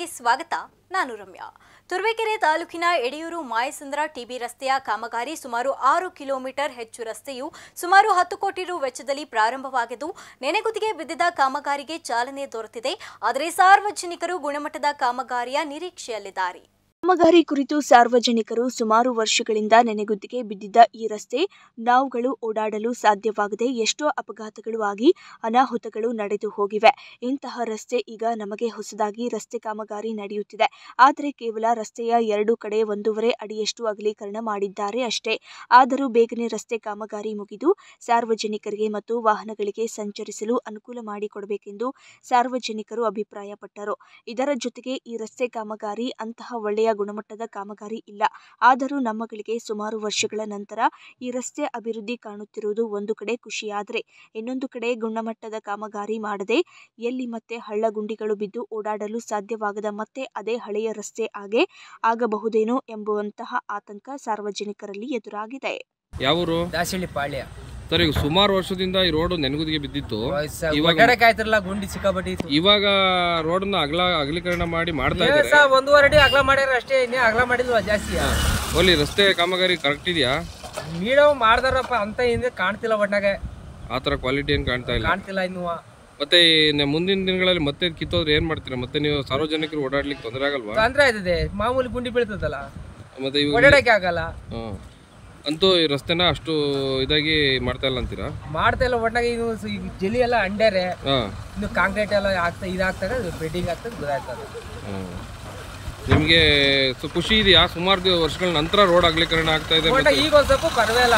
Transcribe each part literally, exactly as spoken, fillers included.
ವಾರ್ತೆಗೆ ಸ್ವಾಗತ. ನಾನು ರಮ್ಯಾ. ತುರುವೇಕೆರೆ ತಾಲೂಕಿನ ಎಡೆಯೂರು ಮಾಯಸಂದ್ರ ಟಿಬಿ ರಸ್ತೆಯ ಕಾಮಗಾರಿ ಸುಮಾರು ಆರು ಕಿಲೋಮೀಟರ್ ಹೆಚ್ಚು ರಸ್ತೆಯು ಸುಮಾರು ಹತ್ತು ಕೋಟಿ ರು ವೆಚ್ಚದಲ್ಲಿ ಪ್ರಾರಂಭವಾಗಿದ್ದು ನೆನೆಗುದಿಗೆ ಬಿದ್ದಿದ್ದ ಕಾಮಗಾರಿಗೆ ಚಾಲನೆ ದೊರೆತಿದೆ. ಆದರೆ ಸಾರ್ವಜನಿಕರು ಗುಣಮಟ್ಟದ ಕಾಮಗಾರಿಯ ನಿರೀಕ್ಷೆಯಲ್ಲಿದ್ದಾರೆ. ಕಾಮಗಾರಿ ಕುರಿತು ಸಾರ್ವಜನಿಕರು ಸುಮಾರು ವರ್ಷಗಳಿಂದ ನೆನೆಗುದ್ದಿಗೆ ಬಿದ್ದಿದ್ದ ಈ ರಸ್ತೆ ನಾವುಗಳು ಓಡಾಡಲು ಸಾಧ್ಯವಾಗದೆ ಎಷ್ಟೋ ಅಪಘಾತಗಳು ಆಗಿ ಅನಾಹುತಗಳು ನಡೆದು ಹೋಗಿವೆ. ಇಂತಹ ರಸ್ತೆ ಈಗ ನಮಗೆ ಹೊಸದಾಗಿ ರಸ್ತೆ ಕಾಮಗಾರಿ ನಡೆಯುತ್ತಿದೆ. ಆದರೆ ಕೇವಲ ರಸ್ತೆಯ ಎರಡು ಕಡೆ ಒಂದೂವರೆ ಅಡಿಯಷ್ಟು ಅಗಲೀಕರಣ ಮಾಡಿದ್ದಾರೆ ಅಷ್ಟೇ. ಆದರೂ ಬೇಗನೆ ರಸ್ತೆ ಕಾಮಗಾರಿ ಮುಗಿದು ಸಾರ್ವಜನಿಕರಿಗೆ ಮತ್ತು ವಾಹನಗಳಿಗೆ ಸಂಚರಿಸಲು ಅನುಕೂಲ ಮಾಡಿಕೊಡಬೇಕೆಂದು ಸಾರ್ವಜನಿಕರು ಅಭಿಪ್ರಾಯಪಟ್ಟರು. ಇದರ ಜೊತೆಗೆ ಈ ರಸ್ತೆ ಕಾಮಗಾರಿ ಅಂತಹ ಒಳ್ಳೆಯ ಗುಣಮಟ್ಟದ ಕಾಮಗಾರಿ ಇಲ್ಲ. ಆದರೂ ನಮ್ಮಗಳಿಗೆ ಸುಮಾರು ವರ್ಷಗಳ ನಂತರ ಈ ರಸ್ತೆ ಅಭಿವೃದ್ಧಿ ಕಾಣುತ್ತಿರುವುದು ಒಂದು ಕಡೆ ಖುಷಿಯಾದರೆ ಇನ್ನೊಂದು ಕಡೆ ಗುಣಮಟ್ಟದ ಕಾಮಗಾರಿ ಮಾಡದೆ ಎಲ್ಲಿ ಮತ್ತೆ ಹಳ್ಳ ಗುಂಡಿಗಳು ಬಿದ್ದು ಓಡಾಡಲು ಸಾಧ್ಯವಾಗದ ಮತ್ತೆ ಅದೇ ಹಳೆಯ ರಸ್ತೆ ಆಗೇ ಆಗಬಹುದೇನೋ ಎಂಬುವಂತಹ ಆತಂಕ ಸಾರ್ವಜನಿಕರಲ್ಲಿ ಎದುರಾಗಿದೆ. ಯಾವೂರು? ದಾಸಹಳ್ಳಿ ಪಾಳ್ಯ. ಸರ್, ಈಗ ಸುಮಾರು ವರ್ಷದಿಂದ ಈ ರೋಡ್ ನೆನೆಗುದಿಗೆ ಬಿದ್ದಿತ್ತು. ಗುಂಡಿ ಸಿಕ್ಕಾಪಟ್ಟಿ. ಇವಾಗ ರೋಡ್ ನ ಅಗಲ ಅಗಲೀಕರಣ ಮಾಡಿ ಮಾಡ್ತಾ ಇದ್ದಾರೆ. ಒಂದೂವರೆ ಅಡಿ ಅಗಲ ಮಾಡ್ಯಾರ ಅಷ್ಟೇ, ಇನ್ನೇ ಅಗಲ ಮಾಡಿಲ್ವ ಜಾಸ್ತಿ. ಓಲಿ ರಸ್ತೆ ಕಾಮಗಾರಿ ಕರೆಕ್ಟ್ ಇದೆಯಾ? ನೀಡವ್ ಮಾಡ್ದಾರಪ್ಪ ಅಂತ ಹಿಂದೆ ಕಾಣ್ತಿಲ್ಲ. ಒಟ್ನಾಗೆ ಆತರ ಕ್ವಾಲಿಟಿ ಏನ್ ಕಾಣ್ತಾ ಇಲ್ಲ ಕಾಣ್ತಿಲ್ಲ ಇನ್ನು. ಮತ್ತೆ ಮುಂದಿನ ದಿನಗಳಲ್ಲಿ ಮತ್ತೆ ಕಿತ್ತೋದ್ರೆ ಏನ್ ಮಾಡ್ತೀರಾ? ಮತ್ತೆ ನೀವು ಸಾರ್ವಜನಿಕರು ಓಡಾಡ್ಲಿಕ್ಕೆ ತೊಂದರೆ ಆಗಲ್ವಾ? ತೊಂದ್ರೆ ಆಯ್ತದೆ, ಮಾಮೂಲಿ ಗುಂಡಿ ಬೀಳ್ತದಲ್ಲ, ಮತ್ತೆ ಓಡಾಡಕ್ಕೆ ಆಗಲ್ಲ. ಅಂತೂ ಈ ರಸ್ತೆನ ಅಷ್ಟು ಇದಾಗಿ ಮಾಡ್ತಾ ಇಲ್ಲ ಅಂತೀರಾ? ಮಾಡ್ತಾ ಇಲ್ಲ. ಒಟ್ನಾಗ ಇದು ಜಲಿ ಎಲ್ಲ ಅಂಡೇರೆ, ಇನ್ನು ಕಾಂಕ್ರೀಟ್ ಎಲ್ಲ ಆಗ್ತಾ ಇದಾಗ್ತಾಗ ಬೆಡ್ಡಿಂಗ್ ಆಗ್ತದೆ ಗೊತ್ತಾಗ್ತದೆ. ನಿಮ್ಗೆ ಖುಷಿ ಇದೆಯಾ? ಸುಮಾರು ವರ್ಷಗಳ ನಂತರ ರೋಡ್ ಅಗಲೀಕರಣ ಆಗ್ತಾ ಇದೆ. ಈಗ ಒಂದ್ ಸ್ವಲ್ಪ ಪರವಾಗಿಲ್ಲ,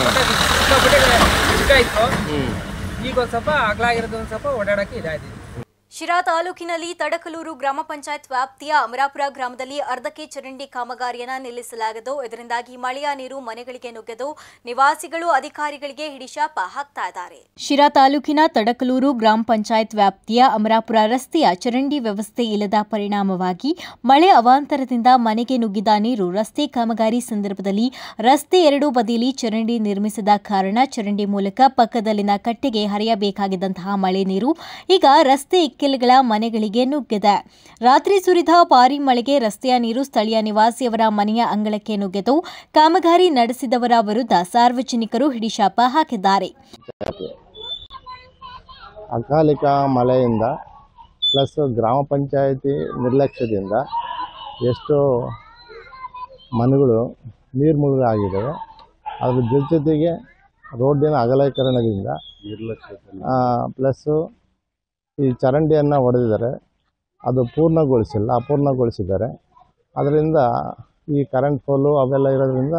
ಈಗ ಒಂದ್ ಸ್ವಲ್ಪ ಅಗಲಾಗಿರೋದು, ಒಂದ್ ಸ್ವಲ್ಪ ಓಡಾಡಕ್ಕೆ ಇದಾಯ್ತು. ಶಿರಾ ತಾಲೂಕಿನಲ್ಲಿ ತಡಕಲೂರು ಗ್ರಾಮ ಪಂಚಾಯತ್ ವ್ಯಾಪ್ತಿಯ ಅಮರಾಪುರ ಗ್ರಾಮದಲ್ಲಿ ಅರ್ಧಕ್ಕೆ ಚರಂಡಿ ಕಾಮಗಾರಿಯನ್ನು ನಿಲ್ಲಿಸಲಾಗಿದ್ದು ಇದರಿಂದಾಗಿ ಮಳೆಯ ನೀರು ಮನೆಗಳಿಗೆ ನುಗ್ಗಿದ್ದು ನಿವಾಸಿಗಳು ಅಧಿಕಾರಿಗಳಿಗೆ ಹಿಡಿಶಾಪ ಹಾಕ್ತಾ ಇದ್ದಾರೆ. ಶಿರಾ ತಾಲೂಕಿನ ತಡಕಲೂರು ಗ್ರಾಮ ಪಂಚಾಯತ್ ವ್ಯಾಪ್ತಿಯ ಅಮರಾಪುರ ರಸ್ತೆಯ ಚರಂಡಿ ವ್ಯವಸ್ಥೆ ಇಲ್ಲದ ಪರಿಣಾಮವಾಗಿ ಮಳೆ ಅವಾಂತರದಿಂದ ಮನೆಗೆ ನುಗ್ಗಿದ ನೀರು ರಸ್ತೆ ಕಾಮಗಾರಿ ಸಂದರ್ಭದಲ್ಲಿ ರಸ್ತೆ ಎರಡೂ ಬದಿಯಲ್ಲಿ ಚರಂಡಿ ನಿರ್ಮಿಸಿದ ಕಾರಣ ಚರಂಡಿ ಮೂಲಕ ಪಕ್ಕದಲ್ಲಿನ ಕಟ್ಟೆಗೆ ಹರಿಯಬೇಕಾಗಿದ್ದಂತಹ ಮಳೆ ನೀರು ಈಗ ರಸ್ತೆ ಇಕ್ಕೆಲುಗಳ ಮನೆಗಳಿಗೆ ನುಗ್ಗಿದೆ. ರಾತ್ರಿ ಸುರಿದ ಭಾರೀ ಮಳೆಗೆ ರಸ್ತೆಯ ನೀರು ಸ್ಥಳೀಯ ನಿವಾಸಿಯವರ ಮನೆಯ ಅಂಗಳಕ್ಕೆ ನುಗ್ಗಿದ್ದು ಕಾಮಗಾರಿ ನಡೆಸಿದವರ ವಿರುದ್ಧ ಸಾರ್ವಜನಿಕರು ಹಿಡಿಶಾಪ ಹಾಕಿದ್ದಾರೆ. ಅಕಾಲಿಕ ಮಳೆಯಿಂದ ಪ್ಲಸ್ ಗ್ರಾಮ ಪಂಚಾಯಿತಿ ನಿರ್ಲಕ್ಷ್ಯದಿಂದ ಎಷ್ಟೋ ಮನೆಗಳು ನೀರು ಮುಳುಗ ಆಗಿದ್ದಾವೆ. ಅದ್ರ ಜೊತೆ ಜೊತೆಗೆ ರೋಡಿನ ಅಗಲೀಕರಣದಿಂದ ಪ್ಲಸ್ಸು ಈ ಚರಂಡಿಯನ್ನು ಹೊಡೆದಿದ್ದಾರೆ, ಅದು ಪೂರ್ಣಗೊಳಿಸಿಲ್ಲ, ಅಪೂರ್ಣಗೊಳಿಸಿದ್ದಾರೆ. ಅದರಿಂದ ಈ ಕರೆಂಟ್ ಪೋಲು ಅವೆಲ್ಲ ಇರೋದ್ರಿಂದ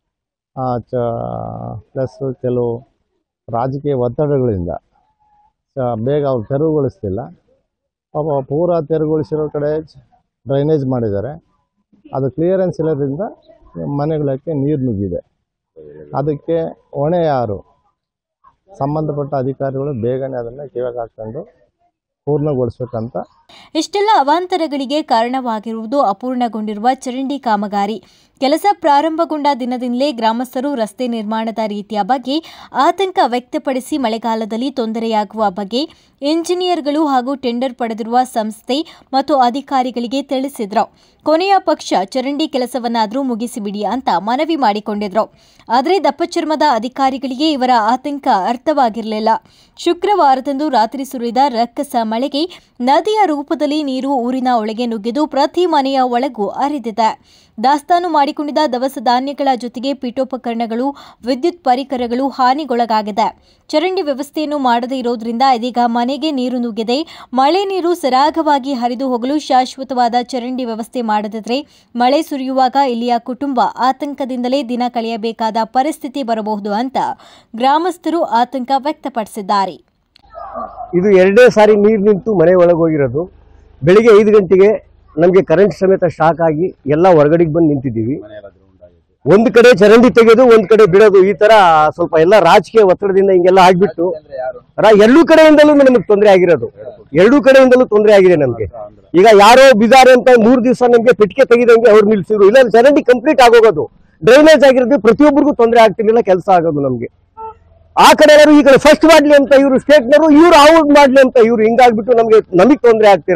ಚ ಪ್ಲಸ್ಸು ಕೆಲವು ರಾಜಕೀಯ ಒತ್ತಡಗಳಿಂದ ಬೇಗ ಅವ್ರು ತೆರವುಗೊಳಿಸ್ತಿಲ್ಲ. ಪಾಪ ಪೂರಾ ತೆರವುಗೊಳಿಸಿರೋ ಕಡೆ ಡ್ರೈನೇಜ್ ಮಾಡಿದ್ದಾರೆ, ಅದು ಕ್ಲಿಯರೆನ್ಸ್ ಇರೋದ್ರಿಂದ ಮನೆಗಳಿಗೆ ನೀರು ನುಗ್ಗಿದೆ. ಅದಕ್ಕೆ ಹೊಣೆ ಯಾರು? ಸಂಬಂಧಪಟ್ಟ ಅಧಿಕಾರಿಗಳು ಬೇಗನೆ ಅದನ್ನು ಕಿವಿಗೆ ಹಾಕ್ಕೊಂಡು ಪೂರ್ಣಗೊಳಿಸಬೇಕಂತ. ಇಷ್ಟೆಲ್ಲ ಅವಾಂತರಗಳಿಗೆ ಕಾರಣವಾಗಿರುವುದು ಅಪೂರ್ಣಗೊಂಡಿರುವ ಚರಂಡಿ ಕಾಮಗಾರಿ. ಕೆಲಸ ಪ್ರಾರಂಭಗೊಂಡ ದಿನದಿಂದಲೇ ಗ್ರಾಮಸ್ಥರು ರಸ್ತೆ ನಿರ್ಮಾಣದ ರೀತಿಯ ಬಗ್ಗೆ ಆತಂಕ ವ್ಯಕ್ತಪಡಿಸಿ ಮಳೆಗಾಲದಲ್ಲಿ ತೊಂದರೆಯಾಗುವ ಬಗ್ಗೆ ಇಂಜಿನಿಯರ್ಗಳು ಹಾಗೂ ಟೆಂಡರ್ ಪಡೆದಿರುವ ಸಂಸ್ಥೆ ಮತ್ತು ಅಧಿಕಾರಿಗಳಿಗೆ ತಿಳಿಸಿದ್ರು. ಕೊನೆಯ ಪಕ್ಷ ಚರಂಡಿ ಕೆಲಸವನ್ನಾದರೂ ಮುಗಿಸಿಬಿಡಿ ಅಂತ ಮನವಿ ಮಾಡಿಕೊಂಡಿದ್ರು. ಆದರೆ ದಪ್ಪಚರ್ಮದ ಅಧಿಕಾರಿಗಳಿಗೆ ಇವರ ಆತಂಕ ಅರ್ಥವಾಗಿರಲಿಲ್ಲ. ಶುಕ್ರವಾರದಂದು ರಾತ್ರಿ ಸುರಿದ ರಕ್ಕಸ ಮಳೆಗೆ ನದಿಯ ರೂಪದಲ್ಲಿ ನೀರು ಊರಿನ ಒಳಗೆ ನುಗ್ಗಿದ್ದು ಪ್ರತಿ ಮನೆಯ ಒಳಗೂ ಹರಿದಿದೆ. ದಾಸ್ತಾನು ಮಾಡಿಕೊಂಡಿದ್ದ ದವಸ ಧಾನ್ಯಗಳ ಜೊತೆಗೆ ಪೀಠೋಪಕರಣಗಳು, ವಿದ್ಯುತ್ ಪರಿಕರಗಳು ಹಾನಿಗೊಳಗಾಗಿದೆ. ಚರಂಡಿ ವ್ಯವಸ್ಥೆಯನ್ನು ಮಾಡದೇ ಇರೋದ್ರಿಂದ ಇದೀಗ ಮನೆಗೆ ನೀರು ನುಗ್ಗಿದೆ. ಮಳೆ ನೀರು ಸರಾಗವಾಗಿ ಹರಿದು ಹೋಗಲು ಶಾಶ್ವತವಾದ ಚರಂಡಿ ವ್ಯವಸ್ಥೆ ಮಾಡದಿದ್ರೆ ಮಳೆ ಸುರಿಯುವಾಗ ಇಲ್ಲಿಯ ಕುಟುಂಬ ಆತಂಕದಿಂದಲೇ ದಿನ ಕಳೆಯಬೇಕಾದ ಪರಿಸ್ಥಿತಿ ಬರಬಹುದು ಅಂತ ಗ್ರಾಮಸ್ಥರು ಆತಂಕ ವ್ಯಕ್ತಪಡಿಸಿದ್ದಾರೆ. ಇದು ಎರಡೇ ಸಾರಿ ನೀರು ನಿಂತು ಮನೆ ಒಳಗೋಗಿರೋದು. ಬೆಳಿಗ್ಗೆ ಐದು ಗಂಟೆಗೆ ನಮಗೆ ಕರೆಂಟ್ ಸಮೇತ ಶಾಕ್ ಆಗಿ ಎಲ್ಲ ಹೊರಗಡೆಗೆ ಬಂದು ನಿಂತಿದ್ದೀವಿ. ಒಂದು ಕಡೆ ಚರಂಡಿ ತೆಗೆದು ಒಂದು ಕಡೆ ಬಿಡೋದು, ಈ ತರ ಸ್ವಲ್ಪ ಎಲ್ಲ ರಾಜಕೀಯ ಒತ್ತಡದಿಂದ ಹಿಂಗೆಲ್ಲ ಆಗ್ಬಿಟ್ಟು ಎರಡೂ ಕಡೆಯಿಂದಲೂ ನಮಗೆ ತೊಂದರೆ ಆಗಿರೋದು. ಎರಡೂ ಕಡೆಯಿಂದಲೂ ತೊಂದರೆ ಆಗಿದೆ ನಮ್ಗೆ. ಈಗ ಯಾರೋ ಬಿಜಾರೆ ಅಂತ ಮೂರು ದಿವಸ ನಮ್ಗೆ ಪೆಟ್ಟಿಗೆ ತೆಗೆದಂಗೆ ಅವ್ರು ನಿಲ್ಸಿದ್ರು, ಇಲ್ಲ ಚರಂಡಿ ಕಂಪ್ಲೀಟ್ ಆಗೋಗೋದು, ಡ್ರೈನೇಜ್ ಆಗಿರೋದು, ಪ್ರತಿಯೊಬ್ಬರಿಗೂ ತೊಂದರೆ ಆಗ್ತಿರ್ಲಿಲ್ಲ, ಕೆಲಸ ಆಗೋದು ನಮ್ಗೆ. ಆ ಕಡೆ ಈ ಕಡೆ ಫಸ್ಟ್ ಮಾಡ್ಲಿ ಅಂತ ಇವರು ಸ್ಟೇಟ್ನವರು, ಇವ್ರು ಔಟ್ ಮಾಡ್ಲಿ ಅಂತ ಇವ್ರು, ಹಿಂಗಾಗ್ಬಿಟ್ಟು ನಮ್ಗೆ ನಮಗ್ ತೊಂದರೆ ಆಗ್ತಿರೋದು.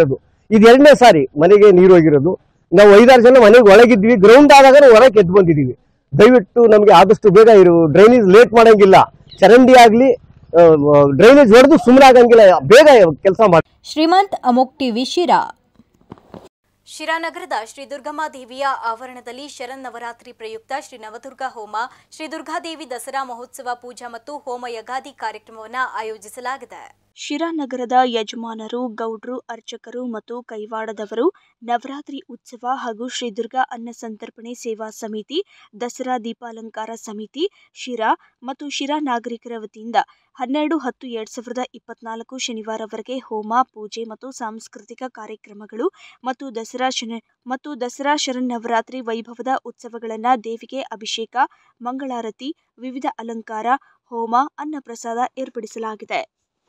ಇದು ಎರಡನೇ ಸಾರಿ ಮನೆಗೆ ನೀರು ಹೋಗಿರೋದು. ನಾವು ಐದಾರು ಜನ ಮನೆಗೆ ಒಳಗಿದ್ವಿ, ಗ್ರೌಂಡ್ ಆದಾಗ ಹೊರಗೆ ಎದ್ದು ಬಂದಿದ್ದೀವಿ. ದಯವಿಟ್ಟು ನಮಗೆ ಆದಷ್ಟು ಬೇಗ ಇರು ಡ್ರೈನೇಜ್ ಲೇಟ್ ಮಾಡಂಗಿಲ್ಲ, ಚರಂಡಿ ಆಗಲಿ ಡ್ರೈನೇಜ್ ಹೊಡೆದು ಸುಮ್ಮನೆ ಆಗಂಗಿಲ್ಲ, ಬೇಗ ಕೆಲಸ ಮಾಡಿ. ಶ್ರೀಮಂತ್ ಅಮೋಕ್ ಟಿವಿ ಶಿರಾ. ಶಿರಾನಗರದ ಶ್ರೀ ದುರ್ಗಮಾದೇವಿಯ ಆವರಣದಲ್ಲಿ ಶರನ್ನವರಾತ್ರಿ ಪ್ರಯುಕ್ತ ಶ್ರೀ ನವದುರ್ಗಾ ಹೋಮ, ಶ್ರೀ ದುರ್ಗಾದೇವಿ ದಸರಾ ಮಹೋತ್ಸವ ಪೂಜಾ ಮತ್ತು ಹೋಮ ಯಗಾದಿ ಕಾರ್ಯಕ್ರಮವನ್ನು ಆಯೋಜಿಸಲಾಗಿದೆ. ಶಿರಾನಗರದ ಯಜಮಾನರು, ಗೌಡ್ರು, ಅರ್ಚಕರು ಮತ್ತು ಕೈವಾಡದವರು ನವರಾತ್ರಿ ಉತ್ಸವ ಹಾಗೂ ಶ್ರೀ ದುರ್ಗಾ ಅನ್ನ ಸಂತರ್ಪಣೆ ಸೇವಾ ಸಮಿತಿ, ದಸರಾ ದೀಪಾಲಂಕಾರ ಸಮಿತಿ ಶಿರಾ ಮತ್ತು ಶಿರಾ ನಾಗರಿಕರ ವತಿಯಿಂದ ಹನ್ನೆರಡು ಹತ್ತು ಎರಡ್ ಸಾವಿರದ ಇಪ್ಪತ್ನಾಲ್ಕು ಶನಿವಾರವರೆಗೆ ಹೋಮ, ಪೂಜೆ ಮತ್ತು ಸಾಂಸ್ಕೃತಿಕ ಕಾರ್ಯಕ್ರಮಗಳು ಮತ್ತು ದಸರಾ ಶನ ಮತ್ತು ದಸರಾ ಶರನ್ನವರಾತ್ರಿ ವೈಭವದ ಉತ್ಸವಗಳನ್ನು ದೇವಿಗೆ ಅಭಿಷೇಕ, ಮಂಗಳಾರತಿ, ವಿವಿಧ ಅಲಂಕಾರ, ಹೋಮ, ಅನ್ನಪ್ರಸಾದ ಏರ್ಪಡಿಸಲಾಗಿದೆ.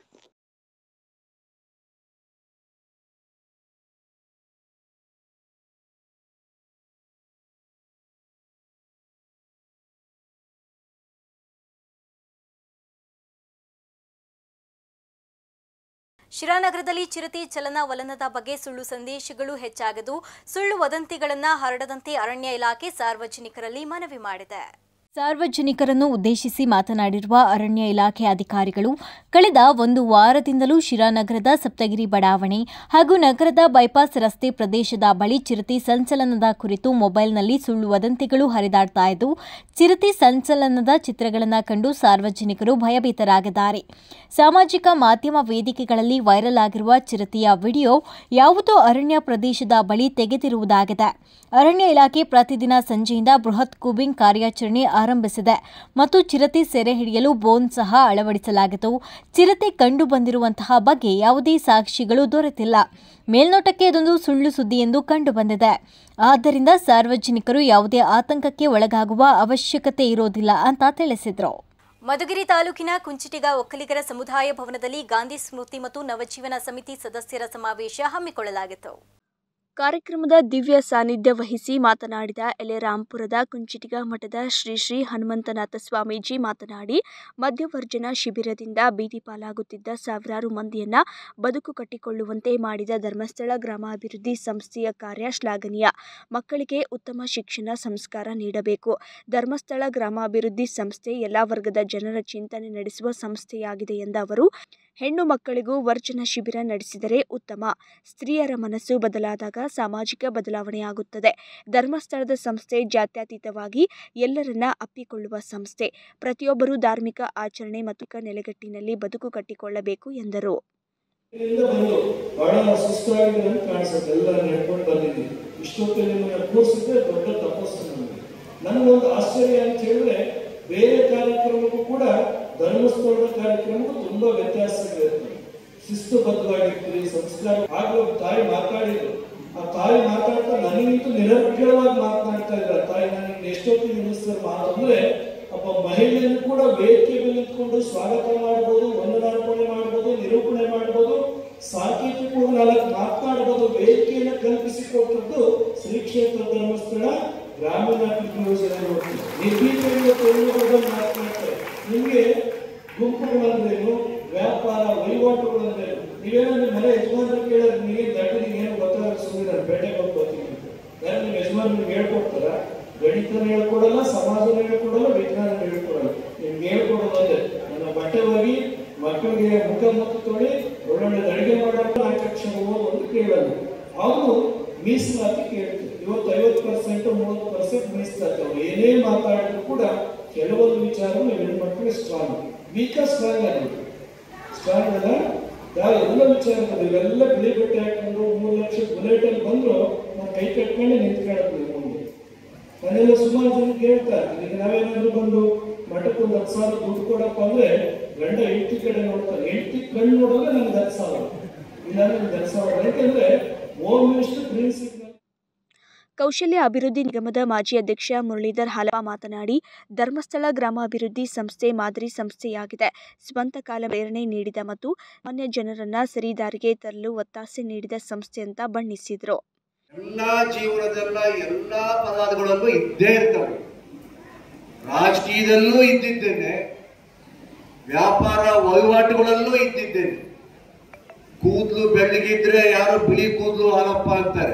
ಶಿರಾನಗರದಲ್ಲಿ ಚಿರತೆ ಚಲನವಲನದ ಬಗ್ಗೆ ಸುಳ್ಳು ಸಂದೇಶಗಳು ಹೆಚ್ಚಾಗದು, ಸುಳ್ಳು ವದಂತಿಗಳನ್ನು ಹರಡದಂತೆ ಅರಣ್ಯ ಇಲಾಖೆ ಸಾರ್ವಜನಿಕರಲ್ಲಿ ಮನವಿ ಮಾಡಿದೆ. ಸಾರ್ವಜನಿಕರನ್ನು ಉದ್ದೇಶಿಸಿ ಮಾತನಾಡಿರುವ ಅರಣ್ಯ ಇಲಾಖೆ ಅಧಿಕಾರಿಗಳು, ಕಳೆದ ಒಂದು ವಾರದಿಂದಲೂ ಶಿರಾನಗರದ ಸಪ್ತಗಿರಿ ಬಡಾವಣೆ ಹಾಗೂ ನಗರದ ಬೈಪಾಸ್ ರಸ್ತೆ ಪ್ರದೇಶದ ಬಳಿ ಚಿರತೆ ಸಂಚಲನದ ಕುರಿತು ಮೊಬೈಲ್ನಲ್ಲಿ ಸುಳ್ಳು ವದಂತಿಗಳು ಹರಿದಾಡ್ತಾ ಇದ್ದು, ಚಿರತೆ ಸಂಚಲನದ ಚಿತ್ರಗಳನ್ನು ಕಂಡು ಸಾರ್ವಜನಿಕರು ಭಯಭೀತರಾಗಿದ್ದಾರೆ. ಸಾಮಾಜಿಕ ಮಾಧ್ಯಮ ವೇದಿಕೆಗಳಲ್ಲಿ ವೈರಲ್ ಆಗಿರುವ ಚಿರತೆಯ ವಿಡಿಯೋ ಯಾವುದೋ ಅರಣ್ಯ ಪ್ರದೇಶದ ಬಳಿ ತೆಗೆದಿರುವುದಾಗಿದೆ. ಅರಣ್ಯ ಇಲಾಖೆ ಪ್ರತಿದಿನ ಸಂಜೆಯಿಂದ ಬೃಹತ್ ಕೂಬಿಂಗ್ ಕಾರ್ಯಾಚರಣೆ ಆರಂಭಿಸಿದೆ ಮತ್ತು ಚಿರತೆ ಸೆರೆ ಹಿಡಿಯಲು ಬೋನ್ ಸಹ ಅಳವಡಿಸಲಾಗಿತ್ತು. ಚಿರತೆ ಕಂಡು ಬಂದಿರುವಂತಹ ಬಗ್ಗೆ ಯಾವುದೇ ಸಾಕ್ಷಿಗಳು ದೊರೆತಿಲ್ಲ. ಮೇಲ್ನೋಟಕ್ಕೆ ಇದೊಂದು ಸುಳ್ಳು ಸುದ್ದಿ ಎಂದು ಕಂಡುಬಂದಿದೆ. ಆದ್ದರಿಂದ ಸಾರ್ವಜನಿಕರು ಯಾವುದೇ ಆತಂಕಕ್ಕೆ ಒಳಗಾಗುವ ಅವಶ್ಯಕತೆ ಇರೋದಿಲ್ಲ ಅಂತ ತಿಳಿಸಿದರು. ಮಧುಗಿರಿ ತಾಲೂಕಿನ ಕುಂಚಿಟಿಗ ಒಕ್ಕಲಿಗರ ಸಮುದಾಯ ಭವನದಲ್ಲಿ ಗಾಂಧಿ ಸ್ಮೃತಿ ಮತ್ತು ನವಜೀವನ ಸಮಿತಿ ಸದಸ್ಯರ ಸಮಾವೇಶ ಹಮ್ಮಿಕೊಳ್ಳಲಾಗಿತ್ತು. ಕಾರ್ಯಕ್ರಮದ ದಿವ್ಯ ಸಾನ್ನಿಧ್ಯ ವಹಿಸಿ ಮಾತನಾಡಿದ ಎಲೆರಾಂಪುರದ ಕುಂಚಿಟಿಗ ಮಠದ ಶ್ರೀ ಶ್ರೀ ಹನುಮಂತನಾಥ ಸ್ವಾಮೀಜಿ ಮಾತನಾಡಿ, ಮದ್ಯವರ್ಜನ ಶಿಬಿರದಿಂದ ಬೀದಿ ಪಾಲಾಗುತ್ತಿದ್ದ ಸಾವಿರಾರು ಮಂದಿಯನ್ನ ಬದುಕು ಕಟ್ಟಿಕೊಳ್ಳುವಂತೆ ಮಾಡಿದ ಧರ್ಮಸ್ಥಳ ಗ್ರಾಮಾಭಿವೃದ್ಧಿ ಸಂಸ್ಥೆಯ ಕಾರ್ಯ ಶ್ಲಾಘನೀಯ. ಮಕ್ಕಳಿಗೆ ಉತ್ತಮ ಶಿಕ್ಷಣ ಸಂಸ್ಕಾರ ನೀಡಬೇಕು. ಧರ್ಮಸ್ಥಳ ಗ್ರಾಮಾಭಿವೃದ್ಧಿ ಸಂಸ್ಥೆ ಎಲ್ಲ ವರ್ಗದ ಜನರ ಚಿಂತನೆ ನಡೆಸುವ ಸಂಸ್ಥೆಯಾಗಿದೆ ಎಂದ ಅವರು, ಹೆಣ್ಣು ಮಕ್ಕಳಿಗೂ ವರ್ಜನ ಶಿಬಿರ ನಡೆಸಿದರೆ ಉತ್ತಮ. ಸ್ತ್ರೀಯರ ಮನಸ್ಸು ಬದಲಾದಾಗ ಸಾಮಾಜಿಕ ಬದಲಾವಣೆಯಾಗುತ್ತದೆ. ಧರ್ಮಸ್ಥಳದ ಸಂಸ್ಥೆ ಜಾತ್ಯತೀತವಾಗಿ ಎಲ್ಲರನ್ನ ಅಪ್ಪಿಕೊಳ್ಳುವ ಸಂಸ್ಥೆ. ಪ್ರತಿಯೊಬ್ಬರೂ ಧಾರ್ಮಿಕ ಆಚರಣೆ ಮತ್ತು ನೆಲೆಗಟ್ಟಿನಲ್ಲಿ ಬದುಕು ಕಟ್ಟಿಕೊಳ್ಳಬೇಕು ಎಂದರು. ನನಗೊಂದು ಆಶ್ಚರ್ಯ ಅಂತ ಹೇಳಿದ್ರೆ, ಬೇರೆ ಕಾರ್ಯಕ್ರಮಕ್ಕೂ ಕೂಡ ಧರ್ಮಸ್ಥಳದ ಕಾರ್ಯಕ್ರಮಕ್ಕೂ ತುಂಬಾ ವ್ಯತ್ಯಾಸ ಇರುತ್ತೆ. ಶಿಸ್ತುಬದ್ಧವಾಗಿರ್ತೀರಿ, ಸಂಸ್ಕಾರ. ಆಗಲೂ ತಾಯಿ ಮಾತಾಡಿದ್ರು. ಆ ತಾಯಿ ಮಾತಾಡ್ತಾ ನನಗಿಂತೂ ನಿರರ್ಗಳವಾಗಿ ಮಾತನಾಡ್ತಾ ಇದ್ದಾರೆ. ತಾಯಿ ನನಗೆ ಎಷ್ಟೊತ್ತಿಗೆ ನಿಲ್ಲಿಸ್ತಾರೆ ಮಾತು ಅಂದ್ರೆ, ಅಪ್ಪ ಮಹಿಳೆಯನ್ನು ಕೂಡ ವೇದಿಕೆ ಮೇಲೆ ನಿಂತ್ಕೊಂಡು ಸ್ವಾಗತ ಮಾಡ್ಬೋದು, ವಂದನಾರ್ಪಣೆ ಮಾಡ್ಬೋದು, ನಿರೂಪಣೆ ಮಾಡ್ಬೋದು, ಸಾಂಕೇತಿಕ ನಾಲ್ಕು ಮಾತನಾಡ್ಬೋದು. ವೇದಿಕೆಯನ್ನು ಕಲ್ಪಿಸಿಕೊಟ್ಟದ್ದು ಶ್ರೀ ಕ್ಷೇತ್ರ ಧರ್ಮಸ್ಥಳ ಗ್ರಾಮೀಣಾಭಿವೃದ್ಧಿ ಯೋಜನೆ. ನಿರ್ಭೀತಿಯಿಂದ ಮಾತನಾಡ್ತಾರೆ. ನಿಮಗೆ ಗುಂಪುಗಳಂದ್ರೇನು, ವ್ಯಾಪಾರ ವಹಿವಾಟುಗಳಂದ್ರೇನು, ನೀವೇನೋ ನಿಮ್ಮ ಮನೆ ಯಜಮಾನ್ರು ಕೇಳಿದ್ರೆ ನಿಮಗೆ ದಡ್ಡನಿಗೆ ಏನು ಗೊತ್ತಾಗ ಸುಮ್ಮನೆ ನಾನು ಬೇಟೆಗೆ ಹೋಗ್ತೀನಿ ಅಂತ ಯಾರು ನಿಮ್ಮ ಯಜಮಾನ್ ನಿಮ್ಗೆ ಹೇಳ್ಕೊಡ್ತಾರ? ಗಣಿತನ ಹೇಳ್ಕೊಡಲ್ಲ, ಸಮಾಜನ ಹೇಳ್ಕೊಡಲ್ಲ, ವಿಜ್ಞಾನ ಹೇಳ್ಕೊಡಲ್ಲ. ನಿಮ್ಗೆ ಹೇಳ್ಕೊಡೋದಂದ್ರೆ ನನ್ನ ಬಟ್ಟೆ ಹೋಗಿ ಮಕ್ಕಳಿಗೆ ಮುಖ ಮುಖ ತೊಳಿ ಒಳ್ಳೊಳ್ಳೆ ಅಡುಗೆ ಮಾಡೋಣ ನಾಲ್ಕು ಓದು ಕೇಳಲ್ಲ. ಅವರು ಮೀಸಲಾತಿ ಕೇಳ್ತಾರೆ. ಇವತ್ತು ಐವತ್ತು ಪರ್ಸೆಂಟ್ ಮೂವತ್ತು ಪರ್ಸೆಂಟ್ ಮೀಸಲಾತಿ. ಅವ್ರು ಏನೇ ಮಾತಾಡಿದ್ರು ಕೂಡ ಕೆಲವೊಂದು ವಿಚಾರ ಹೆಣ್ಮಕ್ಳಿಗೆ ಸ್ಟ್ರಾಂಗ್, ವೀಕ ಸ್ಟ್ರಾಂಗ್ ಆಗಿದೆ. ಸ್ಟ್ರಾಂಗ್ ಅಲ್ಲ ಯಾವ ಎಲ್ಲ ವಿಚಾರ ಇವೆಲ್ಲ ಬಿಳಿ ಬಟ್ಟೆ ಹಾಕೊಂಡು ಮೂರು ಲಕ್ಷ ಬುಲೆಟ್ ಅಲ್ಲಿ ಬಂದ್ರು ನಾವು ಕೈ ಕಟ್ಕೊಂಡು ನಿಂತ್ಕೊಳ್ಳೋದು ಮುಂದೆ. ಮನೆಯಲ್ಲ ಸುಮಾರು ಜನಕ್ಕೆ ಹೇಳ್ತಾರೆ, ಈಗ ನಾವೇನಾದ್ರೂ ಬಂದು ಮಠಕ್ಕೊಂದು ಹತ್ತು ಸಾವಿರ ದುಡ್ಡು ಕೊಡಪ್ಪ ಅಂದ್ರೆ ಗಂಡ ಹೆಂಡತಿ ಕಡೆ ನೋಡ್ತಾರೆ. ಹೆಂಡತಿ ಕಣ್ಣು ನೋಡಿದ್ರೆ ನಮ್ಗೆ ಹತ್ತು ಸಾವಿರ, ಇಲ್ಲ ನಮ್ಗೆ ಹತ್ತು ಸಾವಿರ. ಯಾಕೆಂದ್ರೆ ಹೋಮ್ ಮಿನಿಸ್ಟರ್ ಪ್ರಿನ್ಸಿಪಲ್. ಕೌಶಲ್ಯ ಅಭಿವೃದ್ಧಿ ನಿಗಮದ ಮಾಜಿ ಅಧ್ಯಕ್ಷ ಮುರಳೀಧರ್ ಹಾಲಪ್ಪ ಮಾತನಾಡಿ, ಧರ್ಮಸ್ಥಳ ಗ್ರಾಮಾಭಿವೃದ್ಧಿ ಸಂಸ್ಥೆ ಮಾದರಿ ಸಂಸ್ಥೆಯಾಗಿದೆ. ಸ್ವಂತ ಕಾಲ ಪ್ರೇರಣೆ ನೀಡಿದ ಮತ್ತು ಅನ್ಯ ಜನರನ್ನ ಸರಿದಾರಿಗೆ ತರಲು ಒತ್ತಾಸೆ ನೀಡಿದ ಸಂಸ್ಥೆ ಅಂತ ಬಣ್ಣಿಸಿದರು. ಎಲ್ಲಾ ಜೀವನದಲ್ಲ ಎಲ್ಲಾ ಪದಾರ್ಥಗಳಲ್ಲೂ ಇದ್ದೇ ಇರ್ತವೆ. ರಾಜಕೀಯದಲ್ಲೂ ಇದ್ದಿದ್ದೇನೆ, ವ್ಯಾಪಾರ ವಹಿವಾಟುಗಳಲ್ಲೂ ಇದ್ದಿದ್ದೇನೆ. ಕೂದಲು ಬೆಳ್ಳಗಿದ್ರೆ ಯಾರು ಬಿಳಿ ಕೂದಲು ಹಾಲಪ್ಪ ಅಂತಾರೆ.